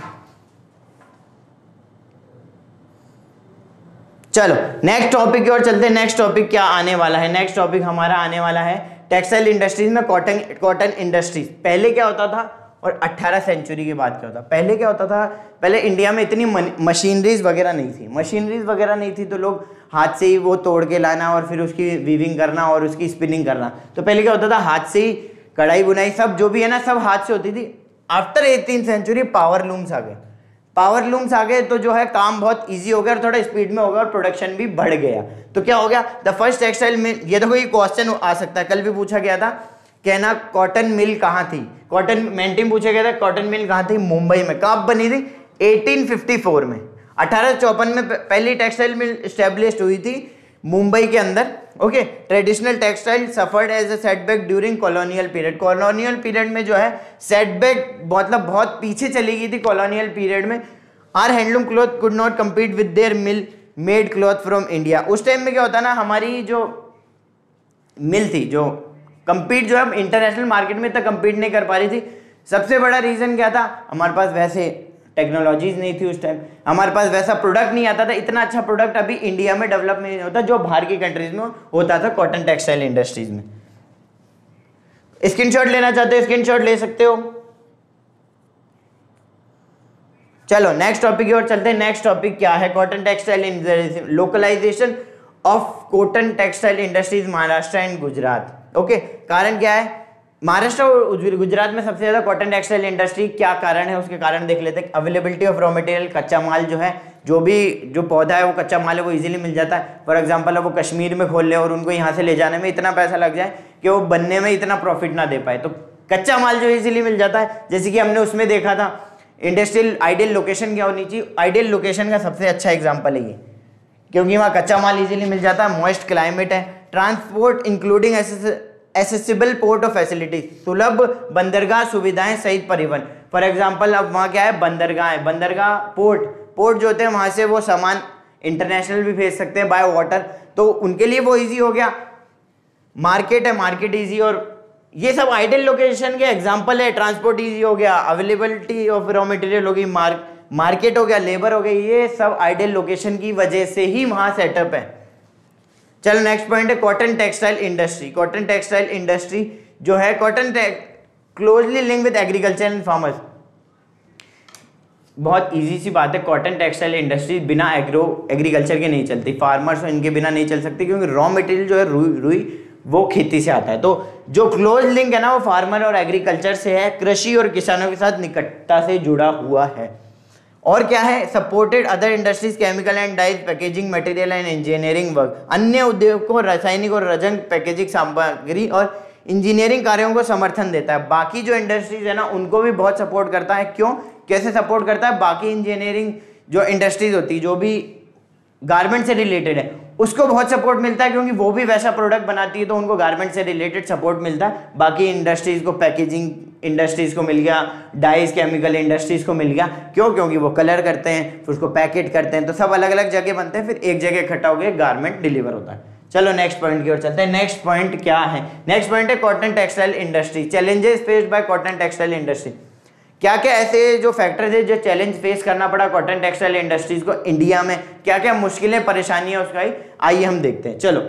चलो नेक्स्ट टॉपिक की ओर चलते हैं। नेक्स्ट टॉपिक क्या आने वाला है, नेक्स्ट टॉपिक हमारा आने वाला है टेक्सटाइल इंडस्ट्रीज में कॉटन कॉटन इंडस्ट्रीज। पहले क्या होता था और अठारह सेंचुरी के बाद क्या होता, पहले क्या होता था, पहले इंडिया में इतनी मशीनरीज वगैरह नहीं थी, मशीनरीज वगैरह नहीं थी, तो लोग हाथ से ही वो तोड़ के लाना और फिर उसकी वीविंग करना और उसकी स्पिनिंग करना। तो पहले क्या होता था, हाथ से ही कढ़ाई बुनाई सब जो भी है ना, सब हाथ से होती थी। After eighteen century power looms आ गए, पावर लूम्स आ गए, तो जो है काम बहुत इजी हो गया और थोड़ा स्पीड में हो गया और प्रोडक्शन भी बढ़ गया। तो क्या हो गया, द फर्स्ट टेक्सटाइल मिल, ये देखो ये क्वेश्चन आ सकता है, कल भी पूछा गया था, कहना कॉटन मिल कहाँ थी, कॉटन मेंटिंग पूछा गया था, कॉटन मिल कहाँ थी, मुंबई में। कब बनी थी, अठारह सौ चौवन में, अठारह सौ चौवन में पहली टेक्सटाइल मिल स्टैब्लिश्ड हुई थी मुंबई के अंदर। Okay, traditional textile suffered as a setback during colonial period. Colonial period में जो है सेटबैक मतलब बहुत पीछे चली गई थी कॉलोनियल पीरियड में। Our handloom cloth could not compete with their mill made cloth from India. उस टाइम में क्या होता ना, हमारी जो मिल थी जो कंपीट जो है इंटरनेशनल मार्केट में तक कंपीट नहीं कर पा रही थी। सबसे बड़ा रीजन क्या था, हमारे पास वैसे टेक्नोलॉजीज नहीं थी उस टाइम, हमारे पास वैसा प्रोडक्ट नहीं आता था, इतना अच्छा प्रोडक्ट अभी इंडिया में डेवलप नहीं होता जो बाहर की कंट्रीज में होता था कॉटन टेक्सटाइल इंडस्ट्रीज में। स्क्रीनशॉट लेना चाहते हो स्क्रीनशॉट ले सकते हो। चलो नेक्स्ट टॉपिक की ओर चलते हैं। नेक्स्ट टॉपिक क्या है, cotton textile localisation of cotton textile industries Maharashtra and Gujarat. Okay, कारण क्या है, महाराष्ट्र और गुजरात में सबसे ज्यादा कॉटन टेक्सटाइल इंडस्ट्री, क्या कारण है उसके कारण देख लेते हैं। अवेलेबिलिटी ऑफ रॉ मटेरियल, कच्चा माल जो है, जो भी जो पौधा है वो कच्चा माल है वो इजीली मिल जाता है। फॉर एग्जांपल अब वो कश्मीर में खोल ले और उनको यहाँ से ले जाने में इतना पैसा लग जाए कि वो बनने में इतना प्रॉफिट ना दे पाए, तो कच्चा माल जो इजीली मिल जाता है। जैसे कि हमने उसमें देखा था इंडस्ट्रियल आइडियल लोकेशन क्या होनी चाहिए, आइडियल लोकेशन का सबसे अच्छा एग्जाम्पल है ये, क्योंकि वहाँ कच्चा माल इजीली मिल जाता है, मॉइस्ट क्लाइमेट है, transport including accessible port of facilities, सुलभ बंदरगाह सुविधाएं सहित परिवहन। फॉर एग्जांपल अब वहाँ क्या है, बंदरगाह है, बंदरगाह पोर्ट पोर्ट जो होते हैं वहाँ से वो सामान इंटरनेशनल भी भेज सकते हैं बाय वाटर, तो उनके लिए वो इजी हो गया। मार्केट है, मार्केट इजी, और ये सब आइडियल लोकेशन के एग्जांपल है। ट्रांसपोर्ट इजी हो गया, अवेलेबिलिटी ऑफ रॉ मटेरियल होगी, मार्क मार्केट हो गया, लेबर हो गया, ये सब आइडियल लोकेशन की वजह से ही वहां सेटअप है। चलो नेक्स्ट पॉइंट है cotton textile industry. Cotton textile industry जो है, cotton closely link with agriculture and farmers. बहुत इजी सी बात है, कॉटन टेक्सटाइल इंडस्ट्री बिना एग्रो एग्रीकल्चर के नहीं चलती, फार्मर्स इनके बिना नहीं चल सकती, क्योंकि रॉ मटेरियल जो है रुई रुई वो खेती से आता है। तो जो क्लोज लिंक है ना वो फार्मर और एग्रीकल्चर से है, कृषि और किसानों के साथ निकटता से जुड़ा हुआ है। और क्या है, supported other industries, chemical and dyes, packaging material and engineering work. अन्य उद्योगों को रासायनिक और रंजक पैकेजिंग सामग्री और इंजीनियरिंग कार्यों को समर्थन देता है। बाकी जो इंडस्ट्रीज है ना उनको भी बहुत सपोर्ट करता है। क्यों, कैसे सपोर्ट करता है, बाकी इंजीनियरिंग जो इंडस्ट्रीज होती है, जो भी गारमेंट से रिलेटेड है, उसको बहुत सपोर्ट मिलता है, क्योंकि वो भी वैसा प्रोडक्ट बनाती है, तो उनको गारमेंट से रिलेटेड सपोर्ट मिलता है। बाकी इंडस्ट्रीज को, पैकेजिंग इंडस्ट्रीज को मिल गया, डाइस केमिकल इंडस्ट्रीज को मिल गया। क्यों, क्योंकि वो कलर करते हैं, फिर उसको पैकेट करते हैं, तो सब अलग अलग जगह बनते हैं, फिर एक जगह इकट्ठा होकर गारमेंट डिलीवर होता है। चलो नेक्स्ट पॉइंट की ओर चलते हैं। नेक्स्ट पॉइंट क्या है, नेक्स्ट पॉइंट है cotton textile industry, challenges faced by cotton textile industry. क्या क्या ऐसे जो फैक्टर्स है जो चैलेंज फेस करना पड़ा कॉटन टेक्सटाइल इंडस्ट्रीज को इंडिया में, क्या क्या मुश्किलें परेशानियां उसका, आइए हम देखते हैं। चलो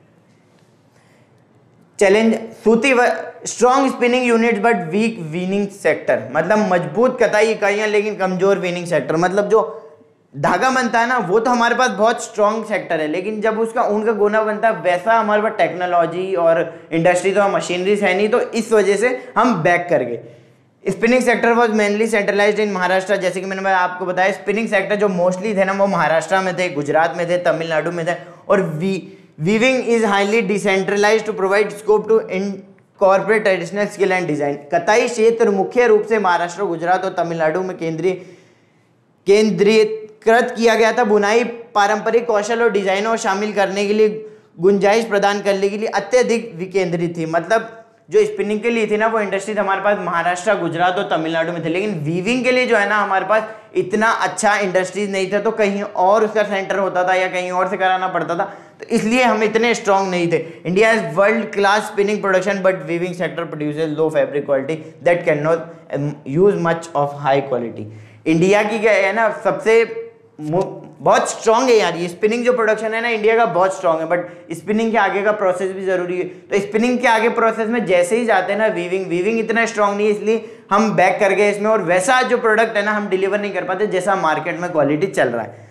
चैलेंज, सूती strong spinning units but weak weaving sector, मतलब मजबूत कताई इकाइयां लेकिन कमजोर वीनिंग सेक्टर। मतलब जो धागा बनता है ना वो तो हमारे पास बहुत स्ट्रॉन्ग सेक्टर है, लेकिन जब उसका ऊन का गोना बनता है वैसा हमारे पास टेक्नोलॉजी और इंडस्ट्री तो मशीनरीज है नहीं, तो इस वजह से हम बैक कर गए। Spinning sector was mainly centralised in Maharashtra, जैसे कि मैंने आपको बताया स्पिनिंग सेक्टर जो मोस्टली थे ना वो महाराष्ट्र में थे, गुजरात में थे, तमिलनाडु में थे। और we weaving is highly decentralised to provide scope to incorporate traditional skill and design. कताई क्षेत्र मुख्य रूप से महाराष्ट्र, गुजरात और तमिलनाडु में केंद्रीय केंद्रीकृत किया गया था। बुनाई पारंपरिक कौशल और डिजाइनों शामिल करने के लिए गुंजाइश प्रदान करने के लिए अत्यधिक विकेंद्रित थी। मतलब जो स्पिनिंग के लिए थी ना वो इंडस्ट्रीज हमारे पास महाराष्ट्र, गुजरात और तमिलनाडु में थे, लेकिन वीविंग के लिए जो है ना हमारे पास इतना अच्छा इंडस्ट्रीज नहीं था, तो कहीं और उसका सेंटर होता था या कहीं और से कराना पड़ता था, तो इसलिए हम इतने स्ट्रांग नहीं थे। India is world class spinning production but weaving sector produces low fabric quality that can not use much of high quality. India की क्या है ना सबसे बहुत स्ट्रांग है यार, ये स्पिनिंग जो प्रोडक्शन है ना इंडिया का बहुत स्ट्रांग है, बट स्पिनिंग के आगे का प्रोसेस भी जरूरी है। तो स्पिनिंग के आगे प्रोसेस में जैसे ही जाते हैं ना वीविंग वीविंग इतना स्ट्रांग नहीं है, इसलिए हम बैक कर गए इसमें, और वैसा जो प्रोडक्ट है ना हम डिलीवर नहीं कर पाते जैसा मार्केट में क्वालिटी चल रहा है।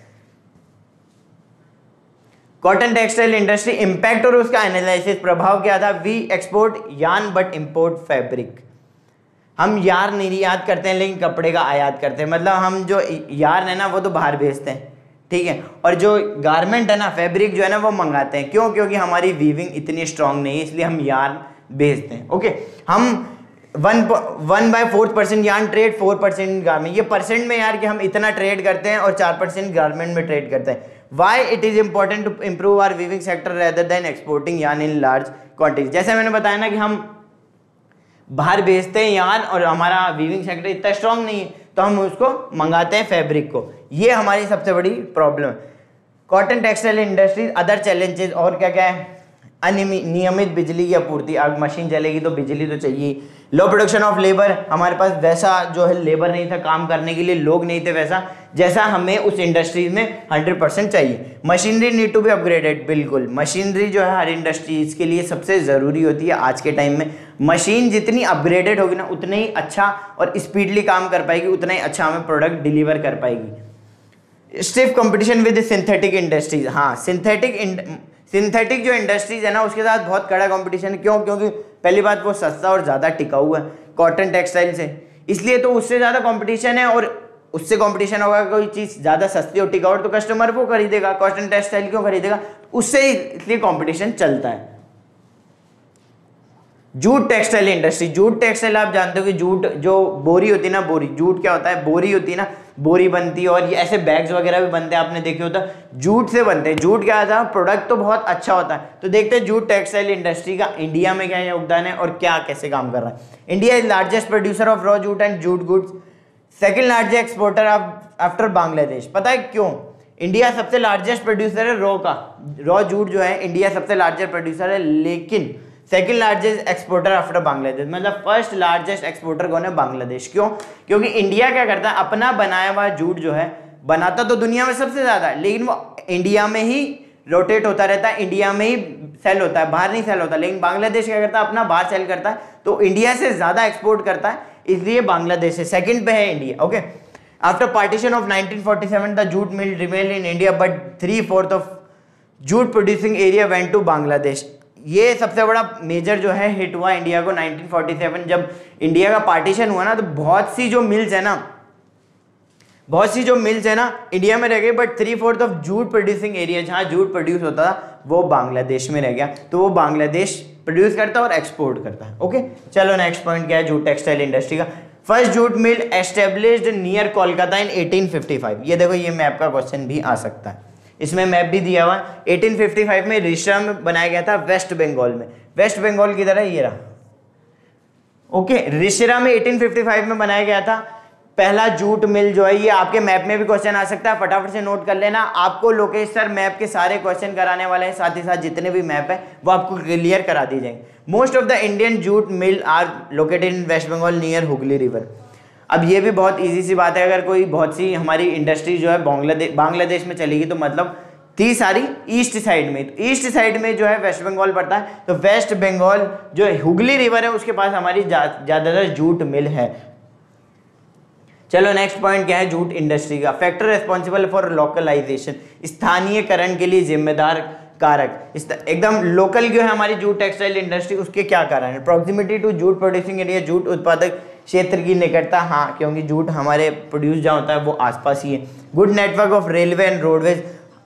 कॉटन टेक्सटाइल इंडस्ट्री इंपैक्ट और उसका एनालिसिस, प्रभाव क्या था। We export yarn but import fabric, हम यार निर्यात करते हैं लेकिन कपड़े का आयात करते हैं। मतलब हम जो यार्न है ना वो तो बाहर भेजते हैं, ठीक है, और जो गारमेंट है ना फैब्रिक जो है ना वो मंगाते हैं। क्यों, क्योंकि हमारी वीविंग इतनी स्ट्रांग नहीं है, इसलिए हम यार्न भेजते हैं। ओके, हम one one by fourth percent yarn trade, four percent garment, ये परसेंट में यार कि हम इतना ट्रेड करते हैं और चार परसेंट गारमेंट में ट्रेड करते हैं। Why it is important to improve our weaving sector rather than exporting yarn in large quantity. जैसे मैंने बताया ना कि हम बाहर भेजते हैं यार्न और हमारा वीविंग सेक्टर इतना स्ट्रांग नहीं है, तो हम उसको मंगाते हैं फैब्रिक को, ये हमारी सबसे बड़ी प्रॉब्लम है। Cotton textile industries other challenges और क्या क्या है, अनियमित बिजली की आपूर्ति, अब मशीन चलेगी तो बिजली तो चाहिए। लो प्रोडक्शन ऑफ लेबर, हमारे पास वैसा जो है लेबर नहीं था, काम करने के लिए लोग नहीं थे वैसा जैसा हमें उस इंडस्ट्रीज में हंड्रेड परसेंट चाहिए। Machinery need to be upgraded, बिल्कुल मशीनरी जो है हर इंडस्ट्रीज के लिए सबसे ज़रूरी होती है आज के टाइम में। मशीन जितनी अपग्रेडेड होगी ना उतना ही अच्छा और स्पीडली काम कर पाएगी, उतना ही अच्छा हमें प्रोडक्ट डिलीवर कर पाएगी। Stiff competition with synthetic industries, हाँ सिंथेटिक सिंथेटिक जो इंडस्ट्रीज है ना उसके साथ बहुत कड़ा कंपटीशन है। क्यों, क्योंकि पहली बात वो सस्ता और ज़्यादा टिकाऊ है कॉटन टेक्सटाइल से, इसलिए तो उससे ज़्यादा कंपटीशन है, और उससे कंपटीशन होगा कोई चीज़ ज़्यादा सस्ती और टिकाऊ तो कस्टमर वो खरीदेगा, कॉटन टेक्सटाइल क्यों खरीदेगा, उससे ही इसलिए कंपटीशन चलता है। Jute textile industry, jute textile आप जानते हो कि जूट जो बोरी होती है ना, बोरी जूट क्या होता है, बोरी होती है ना, बोरी बनती है, और ये ऐसे बैग्स वगैरह भी बनते हैं, आपने देखे होता जूट से बनते हैं। जूट क्या था, प्रोडक्ट तो बहुत अच्छा होता है। तो देखते हैं जूट टेक्सटाइल इंडस्ट्री का इंडिया में क्या योगदान है और क्या कैसे काम कर रहा है। India is largest producer of raw jute and jute goods, second largest exporter after Bangladesh. पता है क्यों, इंडिया सबसे लार्जेस्ट प्रोड्यूसर है रॉ का, रॉ जूट जो है इंडिया सबसे लार्जेस्ट प्रोड्यूसर है, लेकिन second largest exporter after Bangladesh, मतलब फर्स्ट लार्जेस्ट एक्सपोर्टर कौन है? बांग्लादेश। क्यों? क्योंकि इंडिया क्या करता है, अपना बनाया हुआ जूट जो है बनाता तो दुनिया में सबसे ज्यादा है, लेकिन वो इंडिया में ही रोटेट होता रहता है, इंडिया में ही सेल होता है, बाहर नहीं सेल होता। लेकिन बांग्लादेश क्या करता है, अपना बाहर सेल करता है, तो इंडिया से ज्यादा एक्सपोर्ट करता है, इसलिए बांग्लादेश है। सेकंड पे है India. Okay, after partition of nineteen forty seven the jute mill remain in India but three fourth of jute producing area went to Bangladesh. ये सबसे बड़ा मेजर जो है हिट हुआ इंडिया को नाइनटीन फोर्टी सेवन, जब इंडिया का पार्टीशन हुआ ना, तो बहुत सी जो मिल्स है ना बहुत सी जो मिल्स है ना इंडिया में रह गई, but three fourth of jute producing area जहाँ जूट प्रोड्यूस होता था वो बांग्लादेश में रह गया। तो वो बांग्लादेश प्रोड्यूस करता है और एक्सपोर्ट करता है। ओके, चलो नेक्स्ट पॉइंट क्या है, जूट टेक्सटाइल इंडस्ट्री का। First jute mill established near Kolkata in eighteen fifty five. ये देखो, ये मैप का क्वेश्चन भी आ सकता है, इसमें मैप भी दिया हुआ है। एटीन फिफ्टी फाइव में रिश्रा में बनाया गया था, वेस्ट बंगाल में। वेस्ट बंगाल की तरह ये रहा। ओके, रिश्रा में एटीन फिफ्टी फाइव में बनाया गया था पहला जूट मिल जो है। ये आपके मैप में भी क्वेश्चन आ सकता है, फटाफट से नोट कर लेना। आपको लोकेश सर मैप के सारे क्वेश्चन कराने वाले हैं, साथ ही साथ जितने भी मैप है वो आपको क्लियर करा दी जाएंगे। Most of the Indian jute mill are located in West Bengal near Hooghly river. अब ये भी बहुत इजी सी बात है, अगर कोई बहुत सी हमारी इंडस्ट्री जो है बांग्लादेश बांग्लादेश में चलेगी तो मतलब थी सारी ईस्ट साइड में, तो ईस्ट साइड में जो है वेस्ट बंगाल पड़ता है, तो वेस्ट बंगाल जो हुगली रिवर है उसके पास हमारी ज्यादातर जूट मिल है। चलो नेक्स्ट पॉइंट क्या है, जूट इंडस्ट्री का। फैक्टर रिस्पॉन्सिबल फॉर लोकलाइजेशन, स्थानीयकरण के लिए जिम्मेदार कारक। एकदम लोकल जो है हमारी जूट टेक्सटाइल इंडस्ट्री, उसके क्या कारण है? Proximity to jute producing area, jute उत्पादक क्षेत्र की निकटता। हाँ, क्योंकि जूट हमारे प्रोड्यूस जहाँ होता है वो आसपास ही है। Good network of railway and roadways,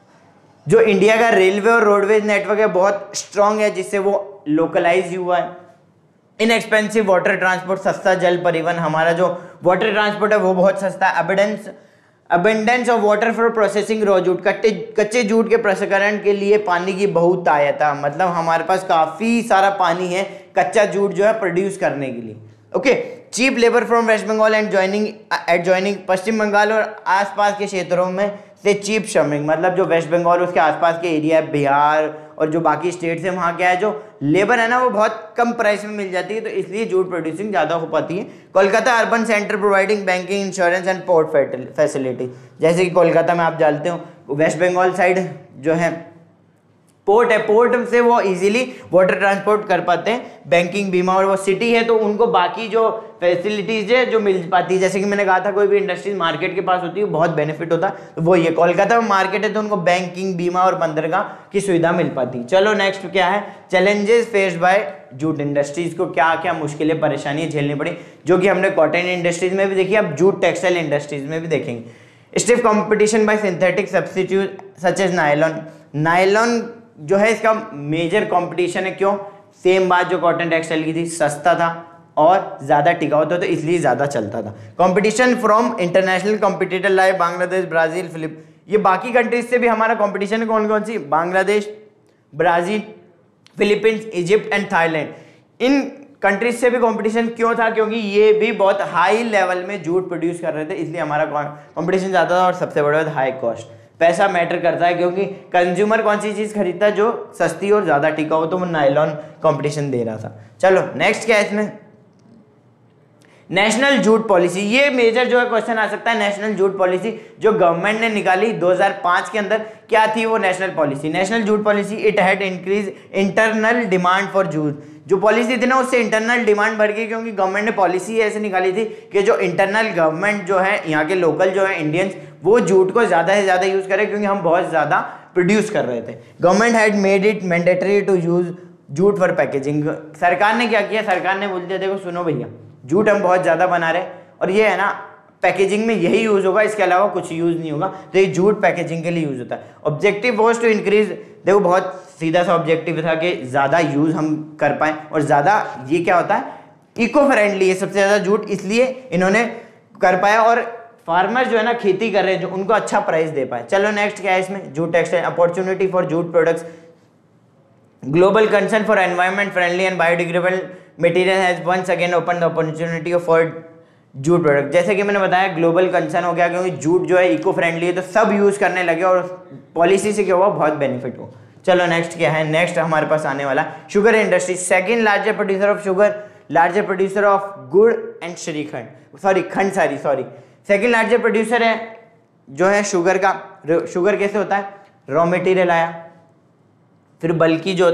जो इंडिया का रेलवे और रोडवेज नेटवर्क है बहुत स्ट्रांग है, जिससे वो लोकलाइज हुआ है। इनएक्सपेंसिव वाटर ट्रांसपोर्ट, सस्ता जल परिवहन, हमारा जो वाटर ट्रांसपोर्ट है वो बहुत सस्ता है। Abundance abundance of water for processing raw jute, कच्चे कच्चे जूट के प्रसंस्करण के लिए पानी की बहुतायता, मतलब हमारे पास काफ़ी सारा पानी है कच्चा जूट जो है प्रोड्यूस करने के लिए। Okay, cheap labour from West Bengal and joining at joining, Paschim Bengal और आसपास के क्षेत्रों में से चीप श्रमिक, मतलब जो वेस्ट बंगाल उसके आसपास के एरिया है, बिहार और जो बाकी स्टेट्स है, वहाँ क्या है जो लेबर है ना वो बहुत कम प्राइस में मिल जाती है, तो इसलिए जूट प्रोड्यूसिंग ज़्यादा हो पाती है। Kolkata urban centre providing banking, insurance and port facility, जैसे कि कोलकाता में आप जानते हो वेस्ट बंगाल साइड जो है पोर्ट है, पोर्ट से वो इजीली वाटर ट्रांसपोर्ट कर पाते हैं, बैंकिंग, बीमा, और वो सिटी है तो उनको बाकी जो फैसिलिटीज है जो मिल पाती है, जैसे कि मैंने कहा था कोई भी इंडस्ट्रीज मार्केट के पास होती है बहुत बेनिफिट होता है, तो वो ये कोलकाता में मार्केट है तो उनको बैंकिंग, बीमा और बंदरगाह की सुविधा मिल पाती है। चलो नेक्स्ट क्या है, challenges faced by jute industries को क्या क्या मुश्किलें परेशानियां झेलनी पड़ी, जो कि हमने कॉटन इंडस्ट्रीज में भी देखी, अब जूट टेक्सटाइल इंडस्ट्रीज में भी देखेंगे। Stiff competition by synthetic substitute such as nylon, nylon जो है इसका मेजर कंपटीशन है। क्यों? सेम बात जो कॉटन टेक्सटाइल की थी, सस्ता था और ज्यादा टिकाऊ था, तो इसलिए ज्यादा चलता था। Competition from international competitor like Bangladesh, Brazil, Philip, ये बाकी कंट्रीज से भी हमारा कंपटीशन है। कौन कौन सी? Bangladesh, Brazil, Philippines, Egypt and Thailand. इन कंट्रीज से भी कंपटीशन क्यों था? क्योंकि ये भी बहुत हाई लेवल में जूट प्रोड्यूस कर रहे थे, इसलिए हमारा कंपटीशन ज्यादा था। और सबसे बड़ा बात हाई कॉस्ट, पैसा मैटर करता है, क्योंकि कंज्यूमर कौन सी चीज खरीदता है जो सस्ती और ज्यादा टिकाऊ, तो वो नायलॉन कंपटीशन दे रहा था। चलो नेक्स्ट क्या है इसमें, नेशनल जूट पॉलिसी। ये मेजर जो है क्वेश्चन आ सकता है, नेशनल जूट पॉलिसी जो गवर्नमेंट ने निकाली दो हज़ार पाँच के अंदर, क्या थी वो national policy? National jute policy, it had increase internal demand for jute. जो पॉलिसी थी ना उससे इंटरनल डिमांड बढ़ गई, क्योंकि गवर्नमेंट ने पॉलिसी ऐसे निकाली थी कि जो इंटरनल गवर्नमेंट जो है यहाँ के लोकल जो है इंडियंस, वो जूट को ज्यादा से ज्यादा यूज करें, क्योंकि हम बहुत ज्यादा प्रोड्यूस कर रहे थे। Government had made it mandatory to use jute for packaging. सरकार ने क्या किया, सरकार ने बोल दिया देखो सुनो भैया, जूट हम बहुत ज्यादा बना रहे और ये है ना पैकेजिंग में यही यूज होगा, इसके अलावा कुछ यूज नहीं होगा, तो ये जूट पैकेजिंग के लिए यूज होता है। ऑब्जेक्टिव वाज टू इंक्रीज, देखो बहुत सीधा सा ऑब्जेक्टिव था कि ज्यादा यूज हम कर पाए, और ज्यादा ये क्या होता है इको फ्रेंडली है सबसे ज्यादा जूट, इसलिए इन्होंने कर पाया। और फार्मर जो है ना खेती कर रहे हैं जो उनको अच्छा प्राइस दे पाए। चलो नेक्स्ट क्या है इसमें, jute textile opportunity for jute products, global concern for environment friendly and biodegradable material has once again open the opportunity for jute product. जैसे कि मैंने बताया ग्लोबल कंसर्न हो गया, क्योंकि जूट जो है इको फ्रेंडली है तो सब यूज करने लगे, और पॉलिसी से क्या हुआ बहुत बेनिफिट हो। चलो नेक्स्ट क्या है, नेक्स्ट हमारे पास आने वाला sugar industry, second largest producer of sugar, largest producer of gur and shrikhand, sorry khandsari sorry second largest producer है जो है शुगर का। शुगर कैसे होता है, रॉ मटेरियल आया, फिर बल्कि जो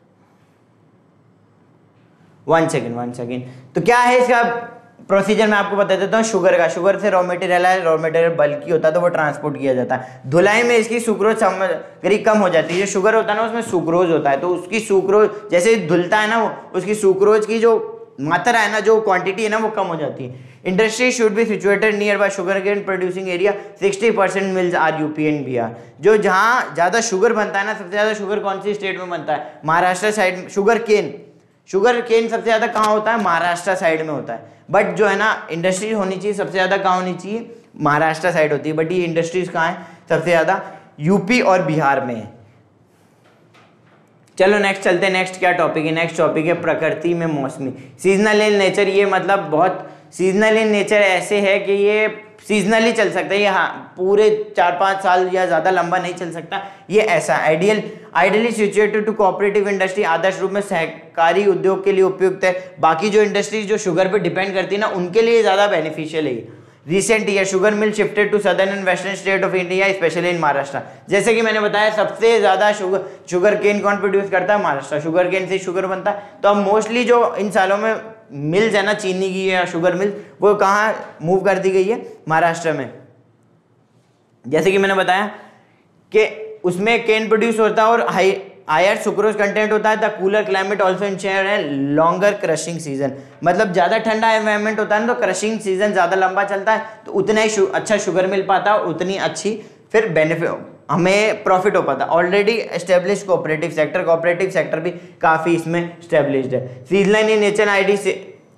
वन सेकेंड वन सेकेंड तो क्या है इसका प्रोसीजर मैं आपको बता देता हूँ। शुगर का, शुगर से रॉ मटेरियल है, रॉ मटेरियल बल्कि होता है तो वो ट्रांसपोर्ट किया जाता है। धुलाई में इसकी सुक्रोज सामग्री कम हो जाती है। जो शुगर होता है ना उसमें सुक्रोज होता है, तो उसकी सुक्रोज जैसे धुलता है ना वो, उसकी सुक्रोज की जो मात्रा है ना, जो क्वांटिटी है ना वो कम हो जाती है। Industry should be situated near by sugar cane producing area, sixty percent mills are UP and Bihar. जो जहाँ ज़्यादा शुगर बनता है ना, सबसे ज़्यादा शुगर कौन सी स्टेट में बनता है, महाराष्ट्र साइड में। शुगर केन शुगर केन सबसे ज़्यादा कहाँ होता है, महाराष्ट्र साइड में होता है। बट जो है ना इंडस्ट्री होनी चाहिए सबसे ज़्यादा कहाँ होनी चाहिए, महाराष्ट्र साइड होती है। बट ये इंडस्ट्रीज कहाँ है सबसे ज़्यादा, यूपी और बिहार में है। चलो नेक्स्ट चलते हैं। नेक्स्ट क्या टॉपिक है, नेक्स्ट टॉपिक है प्रकृति में मौसमी, सीजनल इन नेचर। ये मतलब बहुत सीजनल इन नेचर ऐसे है कि ये सीजनली चल सकता है, ये हाँ पूरे चार पाँच साल या ज़्यादा लंबा नहीं चल सकता। ये ऐसा ideal ideally situated to cooperative industry, आदर्श रूप में सहकारी उद्योग के लिए उपयुक्त है। बाकी जो इंडस्ट्रीज जो शुगर पे डिपेंड करती है ना, उनके लिए ज़्यादा बेनिफिशियल है। Recent year sugar mill shifted to southern and western state of India, specially in Maharashtra. जैसे कि मैंने बताया सबसे ज़्यादा शुगर शुगर केन कौन प्रोड्यूस करता है, महाराष्ट्र। शुगर केन से शुगर बनता है। तो अब मोस्टली जो इन सालों में मिल्स है ना चीनी की या शुगर मिल, वो कहाँ मूव कर दी गई है, महाराष्ट्र में। जैसे कि मैंने बताया कि उसमें केन प्रोड्यूस होता है और हाई हायर सुक्रोज कंटेंट होता है। The cooler climate also ensure है लॉन्गर क्रशिंग सीजन, मतलब ज़्यादा ठंडा एनवायरनमेंट होता है ना तो क्रशिंग सीजन ज़्यादा लंबा चलता है, तो उतना ही अच्छा शुगर मिल पाता है, उतनी अच्छी फिर बेनिफिट हमें प्रॉफिट हो पाता। Already establish cooperative sector, cooperative sector भी काफ़ी इसमें एस्टेब्लिश्ड है। सीजनल इन नेचर आईडी से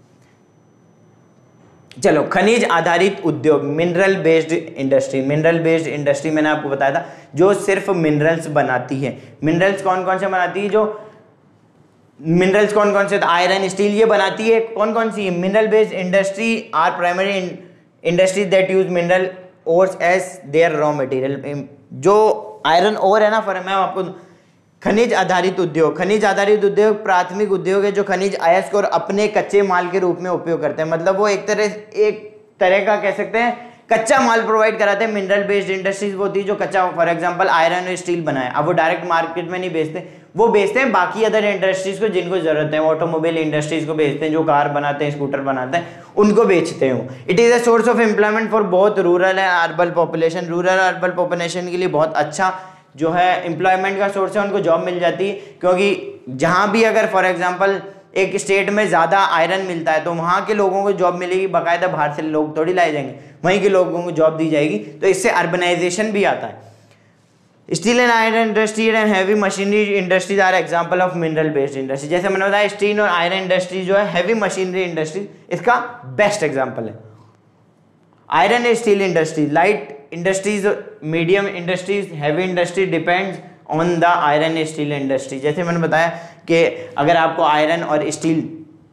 चलो खनिज आधारित उद्योग, mineral based industry. Mineral based industry मैंने आपको बताया था जो सिर्फ मिनरल्स बनाती है। मिनरल्स कौन कौन से बनाती है, जो मिनरल्स कौन कौन से, आयरन स्टील ये बनाती है। कौन कौन सी है, mineral based industry are primary industry that use mineral ores as their raw material. जो आयरन ओर है ना, फॉर मैं आपको खनिज आधारित उद्योग, खनिज आधारित उद्योग प्राथमिक उद्योग है जो खनिज अयस्क और अपने कच्चे माल के रूप में उपयोग करते हैं। मतलब वो एक तरह एक तरह का कह सकते हैं कच्चा माल प्रोवाइड कराते हैं। मिनरल बेस्ड इंडस्ट्रीज वो होती है जो कच्चा, फॉर एग्जांपल आयरन और स्टील बनाए, अब वो डायरेक्ट मार्केट में नहीं बेचते, वो बेचते हैं बाकी अदर इंडस्ट्रीज को जिनको जरूरत है। ऑटोमोबाइल इंडस्ट्रीज को बेचते हैं, जो कार बनाते हैं, स्कूटर बनाते हैं, उनको बेचते हैं। It is a source of employment for both rural and urban population. Rural urban population के लिए बहुत अच्छा जो है एम्प्लॉयमेंट का सोर्स है, उनको जॉब मिल जाती है। क्योंकि जहाँ भी अगर फॉर एग्जांपल एक स्टेट में ज़्यादा आयरन मिलता है तो वहाँ के लोगों को जॉब मिलेगी, बाकायदा बाहर से लोग थोड़ी लाए जाएंगे, वहीं के लोगों को जॉब दी जाएगी, तो इससे अर्बनाइजेशन भी आता है। Steel and iron industry and heavy machinery industries are example of mineral based industry. जैसे मैंने बताया स्टील और आयरन इंडस्ट्री जो है हैवी मशीनरी इंडस्ट्री इसका बेस्ट एग्जांपल है। Iron and steel industry, light industries, medium industries, heavy industry depends on the iron and steel industry. जैसे मैंने बताया कि अगर आपको आयरन और स्टील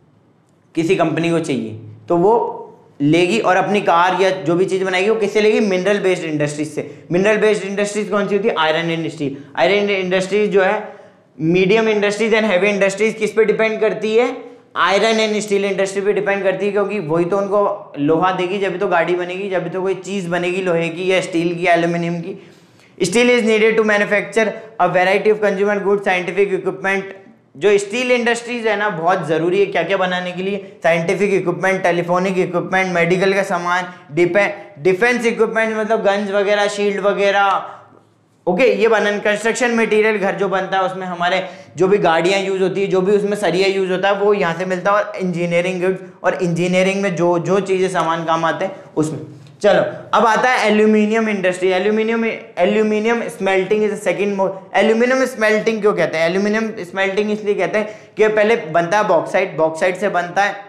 किसी कंपनी को चाहिए तो वो लेगी और अपनी कार या जो भी चीज़ बनाएगी वो किससे लेगी, मिनरल बेस्ड इंडस्ट्रीज से। मिनरल बेस्ड इंडस्ट्रीज कौन सी होती है, iron and steel. Iron industries जो है medium industries and heavy industries किस पे डिपेंड करती है, आयरन एंड स्टील इंडस्ट्री पे डिपेंड करती है, क्योंकि वही तो उनको लोहा देगी जब तो गाड़ी बनेगी, जब तो कोई चीज़ बनेगी लोहे की या स्टील की, एल्यूमिनियम की। Steel is needed to manufacture a variety of consumer goods, scientific equipment. जो स्टील इंडस्ट्रीज है ना बहुत ज़रूरी है, क्या क्या बनाने के लिए, scientific equipment, telephonic equipment, medical का सामान, डिफेंस इक्विपमेंट मतलब गन्स वगैरह, शील्ड वगैरह, ओके okay, ये बनन कंस्ट्रक्शन मटेरियल, घर जो बनता है उसमें हमारे जो भी गाड़ियाँ यूज़ होती है, जो भी उसमें सरिया यूज़ होता है वो यहाँ से मिलता है। और इंजीनियरिंग गुड्स, और इंजीनियरिंग में जो जो चीज़ें सामान काम आते हैं उसमें। चलो अब आता है aluminium industry. Aluminium aluminium smelting is second most. Aluminium smelting क्यों कहते हैं, एल्यूमिनियम स्मेल्टिंग इसलिए कहते हैं कि पहले बनता है बॉक्साइट, बॉक्साइट से बनता है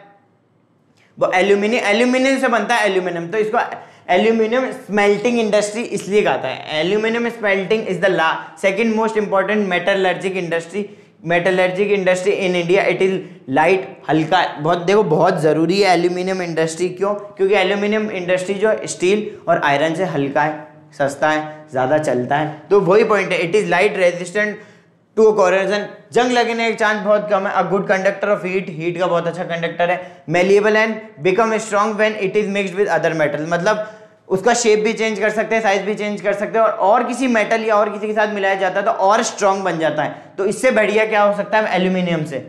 वो एल्यूमिनियम, एल्यूमिनियम से बनता है एल्यूमिनियम, तो इसको एल्यूमिनियम स्मेल्टिंग इंडस्ट्री इसलिए कहता है। एल्यूमिनियम स्मेल्टिंग इज द ला second most important metallurgic industry, metallurgic industry in India. It is light, हल्का, बहुत देखो बहुत ज़रूरी है एल्यूमिनियम इंडस्ट्री। क्यों, क्योंकि एल्यूमिनियम इंडस्ट्री जो स्टील और आयरन से हल्का है, सस्ता है, ज़्यादा चलता है, तो वही पॉइंट है। It is light resistant to corrosion, जंग लगने का चांस बहुत कम है। A good conductor of heat, heat का बहुत अच्छा कंडक्टर है। Malleable and become strong when it is mixed with other metal, मतलब उसका शेप भी चेंज कर सकते हैं, साइज भी चेंज कर सकते हैं, और और किसी मेटल या और किसी के साथ मिलाया जाता है तो और स्ट्रॉन्ग बन जाता है। तो इससे बढ़िया क्या हो सकता है एल्यूमिनियम से।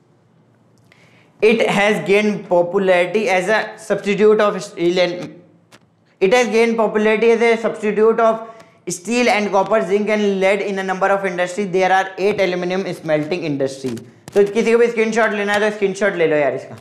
It has gain popularity as a substitute of steel and it has gain popularity as a substitute of steel and copper, zinc and lead in a number of industry. There are eight aluminium smelting industry. तो किसी को भी screenshot लेना है तो screenshot ले लो यार इसका।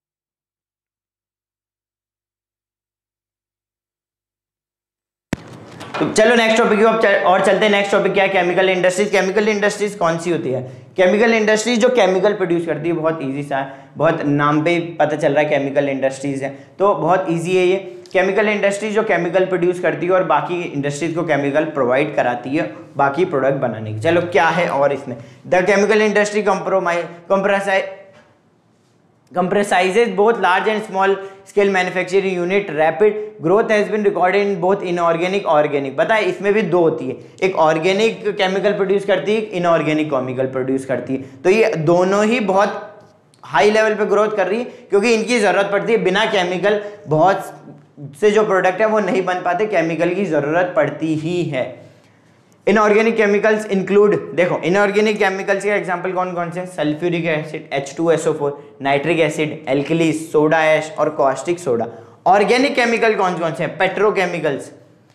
तो चलो नेक्स्ट टॉपिक की चल, और चलते हैं। नेक्स्ट टॉपिक क्या है, केमिकल इंडस्ट्रीज। केमिकल इंडस्ट्रीज कौन सी होती है? केमिकल इंडस्ट्रीज जो केमिकल प्रोड्यूस करती है, बहुत इजी सा है, बहुत नाम पे ही पता चल रहा है केमिकल इंडस्ट्रीज है, तो बहुत इजी है ये। केमिकल इंडस्ट्रीज जो केमिकल प्रोड्यूस करती है और बाकी इंडस्ट्रीज को केमिकल प्रोवाइड कराती है बाकी प्रोडक्ट बनाने की। चलो क्या है और इसमें, the chemical industry compromise comprises comprises both large and small scale manufacturing unit. Rapid growth has been recorded in both inorganic organic। पता है इसमें भी दो होती है, एक ऑर्गेनिक केमिकल प्रोड्यूस करती है, इनऑर्गेनिक केमिकल प्रोड्यूस करती है। तो ये दोनों ही बहुत हाई लेवल पे ग्रोथ कर रही है क्योंकि इनकी जरूरत पड़ती है। बिना केमिकल बहुत से जो प्रोडक्ट है वो नहीं बन पाते, केमिकल की जरूरत पड़ती ही है। इनऑर्गेनिक केमिकल्स इंक्लूड, देखो इनऑर्गेनिक केमिकल्स के एग्जांपल कौन कौन से, sulphuric acid H two S O four, nitric acid, alkalies, soda ash और कॉस्टिक सोडा। ऑर्गेनिक केमिकल कौन कौन से हैं, petrochemicals.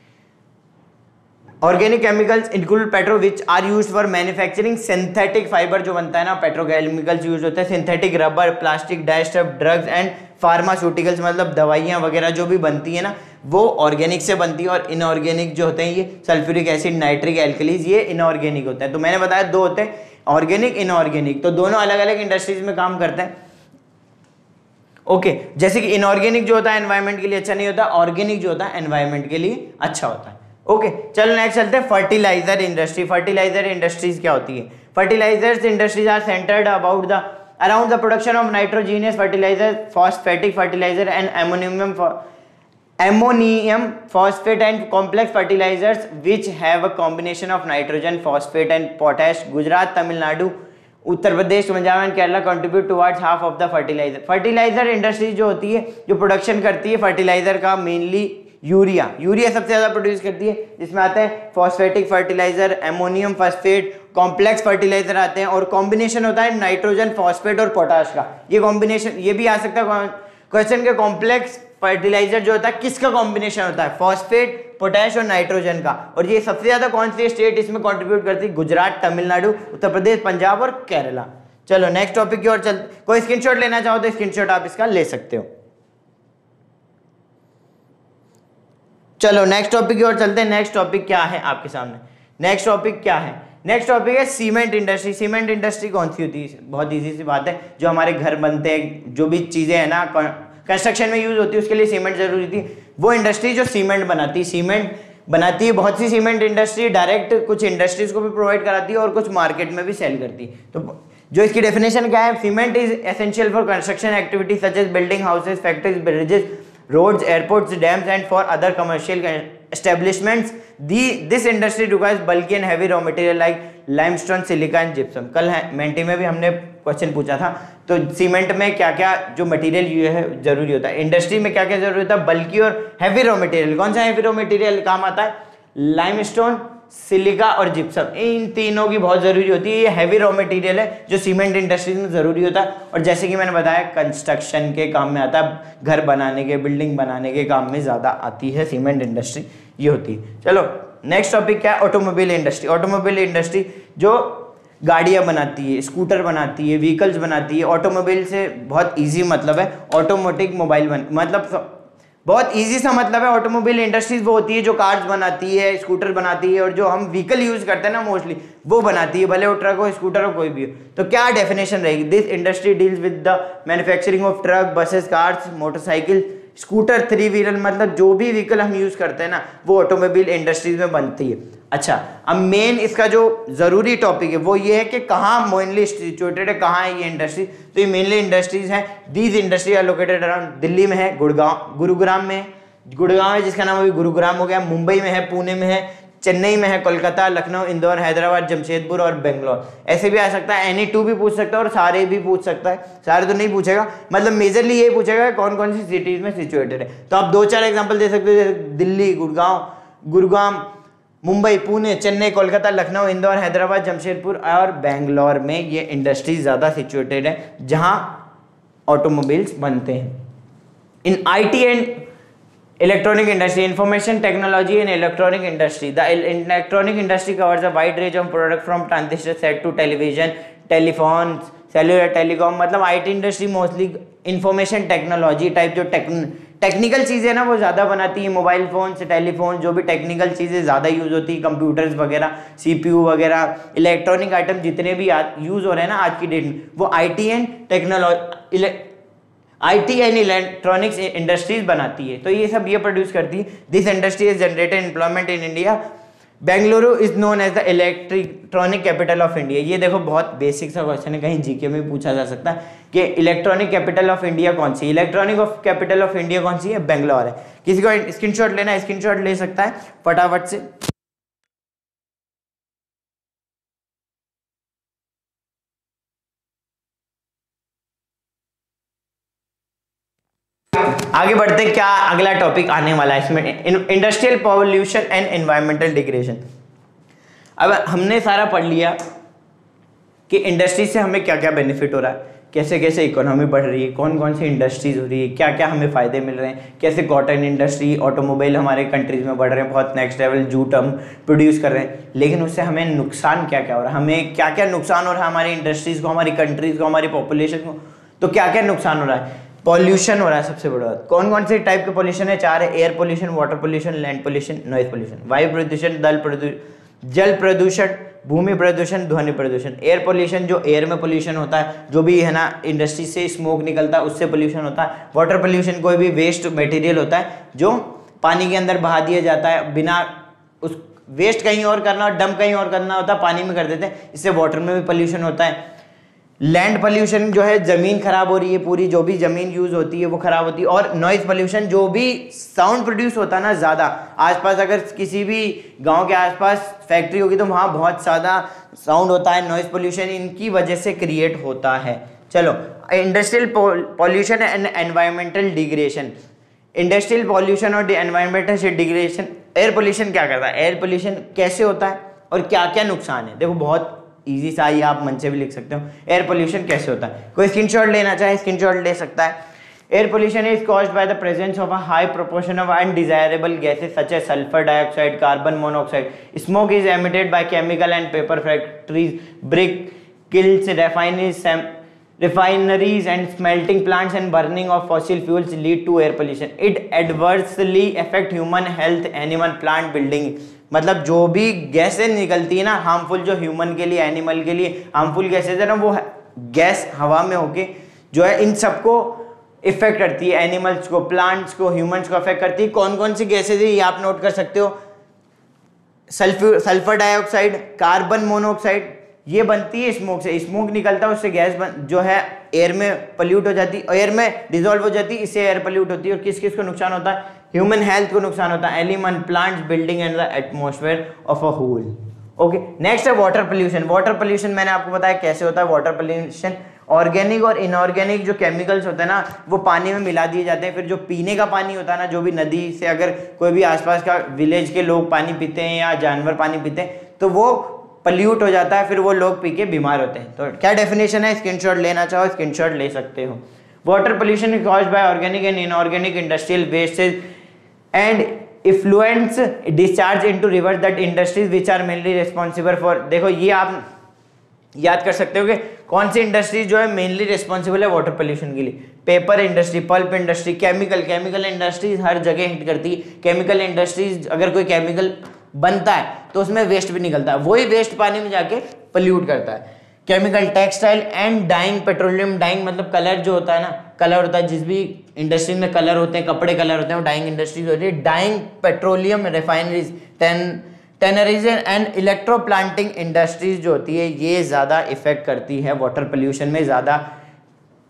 Organic chemicals include petro which are used for manufacturing synthetic fibre, जो बनता है ना पेट्रोकेमिकल्स यूज होते हैं, synthetic rubber, plastic, dyestuff, drugs and pharmaceuticals, मतलब दवाइयां वगैरह जो भी बनती है ना वो ऑर्गेनिक से बनती है। और इनऑर्गेनिक जो होते हैं ये सल्फ्यूरिक एसिड, नाइट्रिक, एल्कलीज, ये इनऑर्गेनिक होते हैं। तो मैंने बताया दो होते हैं, ऑर्गेनिक, इनऑर्गेनिक, तो दोनों अलग अलग इंडस्ट्रीज में काम करते हैं। ओके okay, जैसे कि इनऑर्गेनिक जो होता है एनवायरमेंट के लिए अच्छा नहीं होता, ऑर्गेनिक जो होता है एनवायरमेंट के लिए अच्छा होता है। ओके okay, चलो नेक्स्ट चलते हैं फर्टिलाइजर इंडस्ट्री। फर्टिलाइजर इंडस्ट्रीज क्या होती है? Fertilizers industries are centred about the around the production of nitrogenous fertilizer, phosphatic fertilizer and ammonium ammonium phosphate and complex fertilizers which have a combination of nitrogen, phosphate and potash. Gujarat, Tamil Nadu, Uttar Pradesh, Punjab and Kerala contribute towards half of the fertilizer. Fertilizer industry जो होती है, जो production करती है fertiliser का, mainly urea urea सबसे ज्यादा produce करती है, जिसमें आते हैं phosphatic fertilizer, ammonium phosphate, complex fertilizer आते हैं, और कॉम्बिनेशन होता है नाइट्रोजन, फॉस्फेट और पोटाश का। ये कॉम्बिनेशन ये भी आ सकता है क्वेश्चन के, कॉम्प्लेक्स फर्टिलाइजर जो होता है किसका कॉम्बिनेशन होता है, फॉस्फेट, पोटैश और नाइट्रोजन का। और ये सबसे ज्यादा कौन सी स्टेट इसमें कंट्रीब्यूट करती है? गुजरात, तमिलनाडु, उत्तर प्रदेश, पंजाब और केरला। चलो नेक्स्ट टॉपिक की ओर चल, कोई स्क्रीनशॉट लेना चाहो तो स्क्रीनशॉट आप इसका ले सकते हो। चलो नेक्स्ट टॉपिक की ओर चलते हैं। नेक्स्ट टॉपिक क्या है आपके सामने? नेक्स्ट टॉपिक क्या है? नेक्स्ट टॉपिक है सीमेंट इंडस्ट्री। सीमेंट इंडस्ट्री कौन सी होती है? बहुत इजी सी बात है, जो हमारे घर बनते हैं, जो भी चीजें है ना कंस्ट्रक्शन में यूज होती है, उसके लिए सीमेंट जरूरी थी। वो इंडस्ट्री जो सीमेंट बनाती है, सीमेंट बनाती है बहुत सी सीमेंट इंडस्ट्री डायरेक्ट कुछ इंडस्ट्रीज को भी प्रोवाइड कराती है और कुछ मार्केट में भी सेल करती है। तो जो इसकी डेफिनेशन क्या है? Cement is essential for construction activity such as building houses, factories, bridges, roads, airports, dams and for other commercial establishments. This industry requires bulky and heavy raw material like limestone, silica and gypsum. कल है mentee में भी हमने question पूछा था, तो cement में क्या क्या जो मटेरियल ये है जरूरी होता है, इंडस्ट्री में क्या क्या जरूरी होता है, बल्की और हैवी रॉ मटेरियल। कौन सा हैवी रॉ मटेरियल काम आता है? लाइमस्टोन, सिलिका और जिप्सम, इन तीनों की बहुत जरूरी होती है। ये हैवी रॉ मटेरियल है जो सीमेंट इंडस्ट्री में जरूरी होता है, और जैसे कि मैंने बताया कंस्ट्रक्शन के काम में आता है, घर बनाने के, बिल्डिंग बनाने के काम में ज्यादा आती है सीमेंट इंडस्ट्री, ये होती है। चलो नेक्स्ट टॉपिक क्या है? Automobile industry. ऑटोमोबाइल इंडस्ट्री जो गाड़ियां बनाती है, स्कूटर बनाती है, व्हीकल्स बनाती है। ऑटोमोबाइल से बहुत इजी मतलब है ऑटोमेटिक मोबाइल बन, मतलब बहुत इजी सा मतलब है। ऑटोमोबाइल इंडस्ट्रीज वो होती है जो कार्स बनाती है, स्कूटर बनाती है, और जो हम व्हीकल यूज करते हैं ना मोस्टली वो बनाती है, भले वो ट्रक हो, स्कूटर हो, कोई भी हो। तो क्या डेफिनेशन रहेगी? This industry deals with the manufacturing of truck, buses, cars, motorcycle, scooter, three wheeler, मतलब जो भी व्हीकल हम यूज करते हैं ना वो ऑटोमोबाइल इंडस्ट्रीज में बनती है। अच्छा, अब मेन इसका जो जरूरी टॉपिक है वो ये है कि कहाँ मेनली सिचुएटेड है, कहाँ है ये इंडस्ट्री? तो ये मेनली इंडस्ट्रीज हैं, these industry are located around Delhi में है, गुड़गांव, गुरुग्राम में, गुड़गांव है जिसका नाम अभी गुरुग्राम हो गया, मुंबई में है, पुणे में है, चेन्नई में है, कोलकाता, लखनऊ, इंदौर, हैदराबाद, जमशेदपुर और बेंगलोर। ऐसे भी आ सकता है, एनी टू भी पूछ सकता है और सारे भी पूछ सकता है। सारे तो नहीं पूछेगा, मतलब मेजरली ये पूछेगा कौन कौन सी सिटीज में सिचुएटेड है। तो आप दो चार एग्जांपल दे सकते हो, दिल्ली, गुड़गांव, गुरुग्राम, मुंबई, पुणे, चेन्नई, कोलकाता, लखनऊ, इंदौर, हैदराबाद, जमशेदपुर और बेंगलोर में ये इंडस्ट्रीज ज़्यादा सिचुएटेड है जहां ऑटोमोबाइल्स बनते हैं। In IT and electronic industry, information technology and electronic industry, the electronic industry covers a wide range of product from transistor set to television, telephone, cellular, telecom. मतलब IT industry mostly information technology type जो technical चीज़ें ना वो ज़्यादा बनाती है। Mobile phone से telephone, जो भी टेक्निकल चीज़ें ज़्यादा यूज़ होती है, कंप्यूटर्स वगैरह, सीपीयू वगैरह, इलेक्ट्रॉनिक आइटम जितने भी यूज़ हो रहे हैं ना आज की डेट में, वो IT and technology IT and electronics industries बनाती है। तो ये सब ये प्रोड्यूस करती है। This industry is generated employment in India. Bengaluru is known as the electronic capital of India. ये देखो बहुत बेसिक सा क्वेश्चन है, कहीं जीके में पूछा जा सकता है कि इलेक्ट्रॉनिक कैपिटल ऑफ इंडिया कौन सी। Electronic of capital of India कौन सी है? बेंगलोर है। किसी को स्क्रीनशॉट लेना है, स्क्रीनशॉट ले सकता है फटाफट से। आगे बढ़ते क्या अगला टॉपिक आने वाला है इसमें, industrial pollution and environmental degradation. अब हमने सारा पढ़ लिया कि इंडस्ट्री से हमें क्या क्या बेनिफिट हो रहा है, कैसे कैसे इकोनॉमी बढ़ रही है, कौन कौन सी इंडस्ट्रीज हो रही है, क्या क्या हमें फ़ायदे मिल रहे हैं, कैसे कॉटन इंडस्ट्री, ऑटोमोबाइल हमारे कंट्रीज़ में बढ़ रहे हैं, बहुत नेक्स्ट लेवल जूट हम प्रोड्यूस कर रहे हैं। लेकिन उससे हमें नुकसान क्या क्या हो रहा है, हमें क्या क्या नुकसान हो रहा है हमारी इंडस्ट्रीज़ को, हमारी कंट्रीज़ को, हमारी पॉपुलेशन को। तो क्या क्या नुकसान हो रहा है? पॉल्यूशन हो रहा है सबसे बड़ा। कौन कौन से टाइप के पॉल्यूशन है? चार है, air pollution, water pollution, land pollution, noise pollution. वायु प्रदूषण, जल प्रदूषण, जल प्रदूषण, भूमि प्रदूषण, ध्वनि प्रदूषण। एयर पॉल्यूशन जो एयर में पॉल्यूशन होता है, जो भी है ना इंडस्ट्री से स्मोक निकलता है उससे पॉल्यूशन होता है। वाटर पॉल्यूशन कोई भी वेस्ट मटेरियल होता है जो पानी के अंदर बहा दिया जाता है, बिना उस वेस्ट कहीं और करना और डंप कहीं और करना होता है, पानी में कर देते हैं, इससे वाटर में भी पॉल्यूशन होता है। लैंड पॉल्यूशन जो है जमीन खराब हो रही है, पूरी जो भी जमीन यूज होती है वो खराब होती है। और नॉइज पॉल्यूशन जो भी साउंड प्रोड्यूस होता है ना ज़्यादा, आसपास अगर किसी भी गांव के आसपास फैक्ट्री होगी तो वहाँ बहुत ज़्यादा साउंड होता है, नॉइज पॉल्यूशन इनकी वजह से क्रिएट होता है। चलो, industrial pollution and environmental degradation. Industrial pollution और एनवायरमेंटल डिग्रेडेशन, एयर पॉल्यूशन क्या करता है, एयर पॉल्यूशन कैसे होता है और क्या क्या नुकसान है? देखो बहुत इजी सा ही, आप मन से भी लिख सकते हो। एयर पोल्यूशन कैसे होता है? कोई स्क्रीनशॉट लेना चाहे स्क्रीनशॉट ले सकता है। Air pollution is caused by the presence of a high proportion of undesirable gases such as sulphur dioxide, carbon monoxide. Smoke is emitted by chemical and paper factories, brick kilns, refineries, refineries and smelting plants and burning of fossil fuels lead to air pollution. It adversely affect human health, animal, plant, building. मतलब जो भी गैसें निकलती है ना harmful, जो human के लिए, एनिमल के लिए हार्मफुल गैसेज है ना, वो गैस हवा में होके जो है इन सबको इफेक्ट करती है, एनिमल्स को, प्लांट्स को, ह्यूमंस को अफेक्ट करती है। कौन कौन सी गैसेज है ये आप नोट कर सकते हो। Sulphur sulphur dioxide, carbon monoxide, ये बनती है स्मोक से। स्मोक निकलता है उससे गैस बन, जो है एयर में पल्यूट हो जाती है, एयर में डिजोल्व हो जाती है, इससे एयर पल्यूट होती है। और किस किस को नुकसान होता है? ह्यूमन हेल्थ को नुकसान होता है, animal, plants, building and the atmosphere of a whole. Okay, next है वाटर पोल्यूशन। वाटर पोल्यूशन मैंने आपको बताया कैसे होता है वाटर पोल्यूशन। ऑर्गेनिक और इनऑर्गेनिक जो केमिकल्स होते हैं ना वो पानी में मिला दिए जाते हैं। फिर जो पीने का पानी होता है ना, जो भी नदी से अगर कोई भी आसपास का विलेज के लोग पानी पीते हैं या जानवर पानी पीते हैं तो वो पल्यूट हो जाता है, फिर वो लोग पी के बीमार होते हैं। तो क्या डेफिनेशन है? स्क्रीनशॉट लेना चाहो स्क्रीनशॉट ले सकते हो। Water pollution is caused by organic and inorganic industrial wastage and effluents discharge into river that industries which are mainly responsible for. देखो ये आप याद कर सकते हो कि कौन सी इंडस्ट्रीज जो है मेनली रिस्पॉन्सिबल है वाटर पोल्यूशन के लिए। Paper industry, pulp industry, chemical chemical industries हर जगह हिट करती है। केमिकल इंडस्ट्रीज अगर कोई केमिकल बनता है तो उसमें वेस्ट भी निकलता है, वही वेस्ट पानी में जाके पोल्यूट करता है। Chemical, textile and dyeing, petroleum dyeing मतलब कलर जो होता है ना, कलर होता है जिस भी इंडस्ट्री में कलर होते हैं, कपड़े कलर होते हैं, वो डाइंग इंडस्ट्रीज होती है। Dyeing, petroleum, refineries, tan tanneries and electro planting industries जो होती है ये ज़्यादा इफेक्ट करती है, वाटर पोल्यूशन में ज़्यादा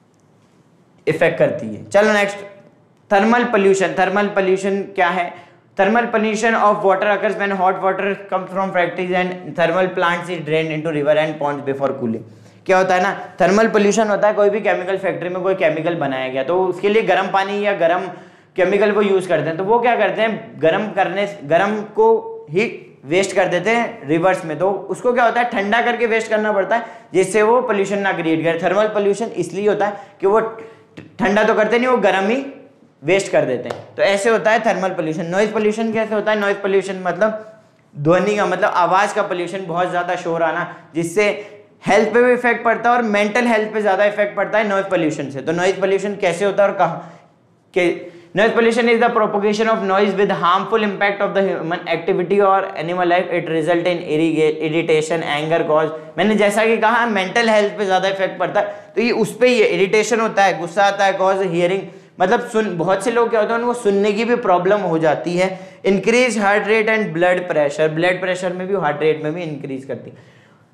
इफेक्ट करती है। चलो next, thermal pollution. Thermal pollution क्या है? Thermal pollution of water occurs when hot water comes from factories and thermal plants is drained into river and ponds before cooling. क्या होता है ना, थर्मल पोल्यूशन होता है, कोई भी केमिकल फैक्ट्री में कोई केमिकल बनाया गया तो उसके लिए गर्म पानी या गर्म केमिकल को यूज करते हैं, तो वो क्या करते हैं, गर्म करने गर्म को ही वेस्ट कर देते हैं रिवर्स में, तो उसको क्या होता है ठंडा करके वेस्ट करना पड़ता है जिससे वो पोल्यूशन ना क्रिएट करे। थर्मल पोल्यूशन इसलिए होता है कि वो ठंडा तो करते नहीं, वो गर्म ही वेस्ट कर देते हैं, तो ऐसे होता है थर्मल पोल्यूशन। नॉइज पोल्यूशन कैसे होता है, नॉइज पोल्यूशन मतलब ध्वनि का मतलब आवाज का पोल्यूशन, बहुत ज्यादा शोर आना जिससे हेल्थ पे भी इफेक्ट पड़ता है और मेंटल हेल्थ पे ज्यादा इफेक्ट पड़ता है नॉइज पोल्यूशन से। तो नॉइज पोल्यूशन कैसे होता है और कहाँ के noise pollution is the propagation of noise with harmful impact of the human activity और animal life. It result in irritation, anger, cause, मैंने जैसा कि कहा मेंटल हेल्थ पे ज्यादा इफेक्ट पड़ता है, तो ये उस पे ही इरिटेशन होता है, गुस्सा आता है, कॉज हियरिंग मतलब सुन बहुत से लोग क्या होता है उनको सुनने की भी प्रॉब्लम हो जाती है। Increase heart rate and blood pressure, blood pressure में भी हार्ट रेट में भी इंक्रीज करती है।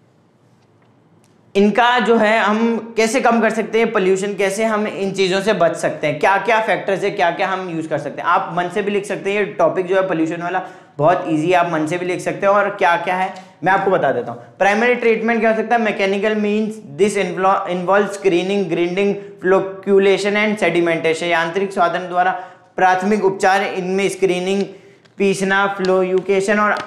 इनका जो है हम कैसे कम कर सकते हैं पोल्यूशन, कैसे हम इन चीज़ों से बच सकते हैं, क्या क्या फैक्टर्स है, क्या क्या हम यूज़ कर सकते हैं। आप मन से भी लिख सकते हैं, ये टॉपिक जो है पोल्यूशन वाला बहुत इजी है, आप मन से भी लिख सकते हैं, और क्या क्या है मैं आपको बता देता हूँ। प्राइमरी ट्रीटमेंट क्या हो सकता है, mechanical means this involve screening, grinding, flocculation and sedimentation. यांत्रिक साधन द्वारा प्राथमिक उपचार, इनमें स्क्रीनिंग, पीसना, फ्लोक्यूलेशन और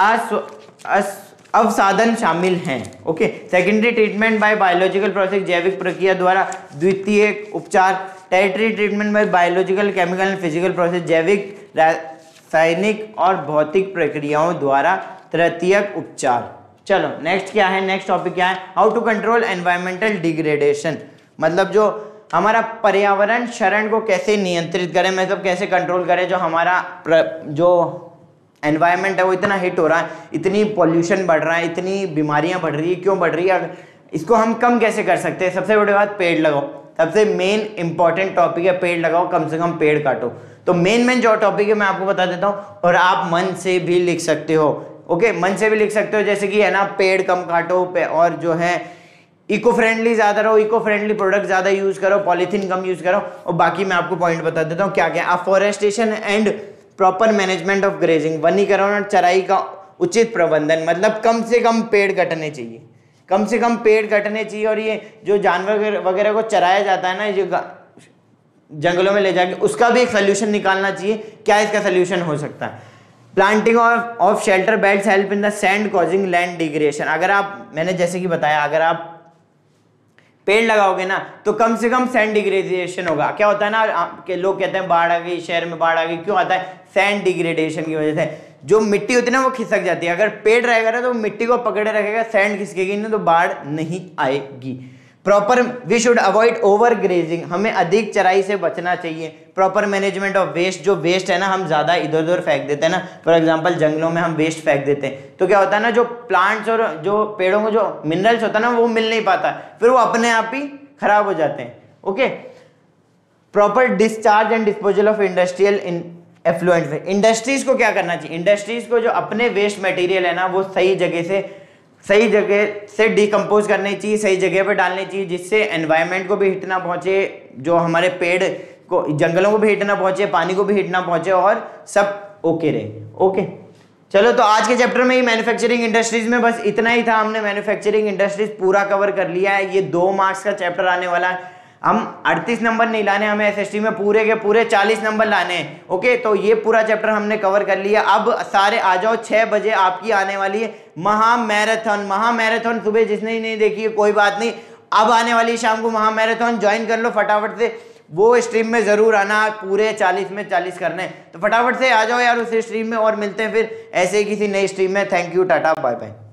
अस अवसाधन शामिल हैं। Okay, secondary treatment by biological process, जैविक प्रक्रिया द्वारा द्वितीय उपचार। Tertiary treatment by biological, chemical and physical process, जैविक, रासायनिक और भौतिक प्रक्रियाओं द्वारा तृतीयक उपचार। चलो नेक्स्ट क्या है, नेक्स्ट टॉपिक क्या है, how to control environmental degradation, मतलब जो हमारा पर्यावरण क्षरण को कैसे नियंत्रित करें, मतलब कैसे कंट्रोल करें, जो हमारा जो एनवायरनमेंट है वो इतना हिट हो रहा है, इतनी पॉल्यूशन बढ़ रहा है, इतनी बीमारियां बढ़ रही है, क्यों बढ़ रही है, इसको हम कम कैसे कर सकते हैं। सबसे बड़ी बात पेड़ लगाओ, सबसे मेन इंपॉर्टेंट टॉपिक है पेड़ लगाओ, कम से कम पेड़ काटो। तो मेन मेन जो टॉपिक है मैं आपको बता देता हूँ, और आप मन से भी लिख सकते हो। ओके, मन से भी लिख सकते हो, जैसे कि है ना, पेड़ कम काटो, और जो है इको फ्रेंडली ज्यादा रहो, इको फ्रेंडली प्रोडक्ट ज्यादा यूज करो, पॉलीथीन कम यूज करो, और बाकी मैं आपको पॉइंट बता देता हूँ क्या क्या। Afforestation and proper management of grazing, वनीकरण और चराई का उचित प्रबंधन, मतलब कम से कम पेड़ कटने चाहिए, कम से कम पेड़ कटने चाहिए। और ये जो जानवर वगैरह को चराया जाता है ना, जो जंगलों में ले जाके, उसका भी एक सोल्यूशन निकालना चाहिए, क्या इसका सोल्यूशन हो सकता है। Planting of of shelter belts help in the sand causing land degradation, अगर आप, मैंने जैसे कि बताया, अगर आप पेड़ लगाओगे ना तो कम से कम सैंड डिग्रेडेशन होगा। क्या होता है ना कि लोग कहते हैं बाढ़ आ गई, शहर में बाढ़ आ गई, क्यों आता है, सैंड डिग्रेडेशन की वजह से। जो मिट्टी होती है ना वो खिसक जाती है, अगर पेड़ रहेगा ना तो मिट्टी को पकड़े रखेगा, सैंड खिसकेगी नहीं तो बाढ़ नहीं आएगी। Proper we should avoid over grazing, हमें अधिक चराई से बचना चाहिए। प्रॉपर मैनेजमेंट ऑफ वेस्ट, जो वेस्ट है ना हम ज्यादा इधर उधर फेंक देते हैं ना, फॉर एग्जांपल जंगलों में हम वेस्ट फेंक देते हैं, तो क्या होता है ना, जो प्लांट्स और जो पेड़ों को जो मिनरल्स होता है ना वो मिल नहीं पाता, फिर वो अपने आप ही खराब हो जाते हैं। Okay, proper discharge and disposal of industrial effluent, industries को क्या करना चाहिए, इंडस्ट्रीज को जो अपने वेस्ट मटेरियल है ना वो सही जगह से सही जगह से डिकम्पोज करनी चाहिए, सही जगह पे डालनी चाहिए, जिससे एनवायरनमेंट को भी हिट ना पहुंचे, जो हमारे पेड़ को, जंगलों को भी हिट ना पहुंचे, पानी को भी हिट ना पहुंचे, और सब ओके रहे। ओके, चलो तो आज के चैप्टर में ही मैन्युफैक्चरिंग इंडस्ट्रीज में बस इतना ही था, हमने मैन्युफैक्चरिंग इंडस्ट्रीज पूरा कवर कर लिया है। ये दो मार्क्स का चैप्टर आने वाला है, हम अड़तीस नंबर नहीं लाने, हमें एसएसटी में पूरे के पूरे चालीस नंबर लाने हैं। ओके, तो ये पूरा चैप्टर हमने कवर कर लिया। अब सारे आ जाओ, छह बजे आपकी आने वाली है महा मैराथन। महा मैराथन सुबह जिसने ही नहीं देखी है कोई बात नहीं, अब आने वाली शाम को महा मैराथन ज्वाइन कर लो फटाफट से, वो स्ट्रीम में जरूर आना, पूरे चालीस में चालीस करने, तो फटाफट से आ जाओ यार उस स्ट्रीम में, और मिलते हैं फिर ऐसे ही किसी नई स्ट्रीम में। Thank you, tata, bye bye.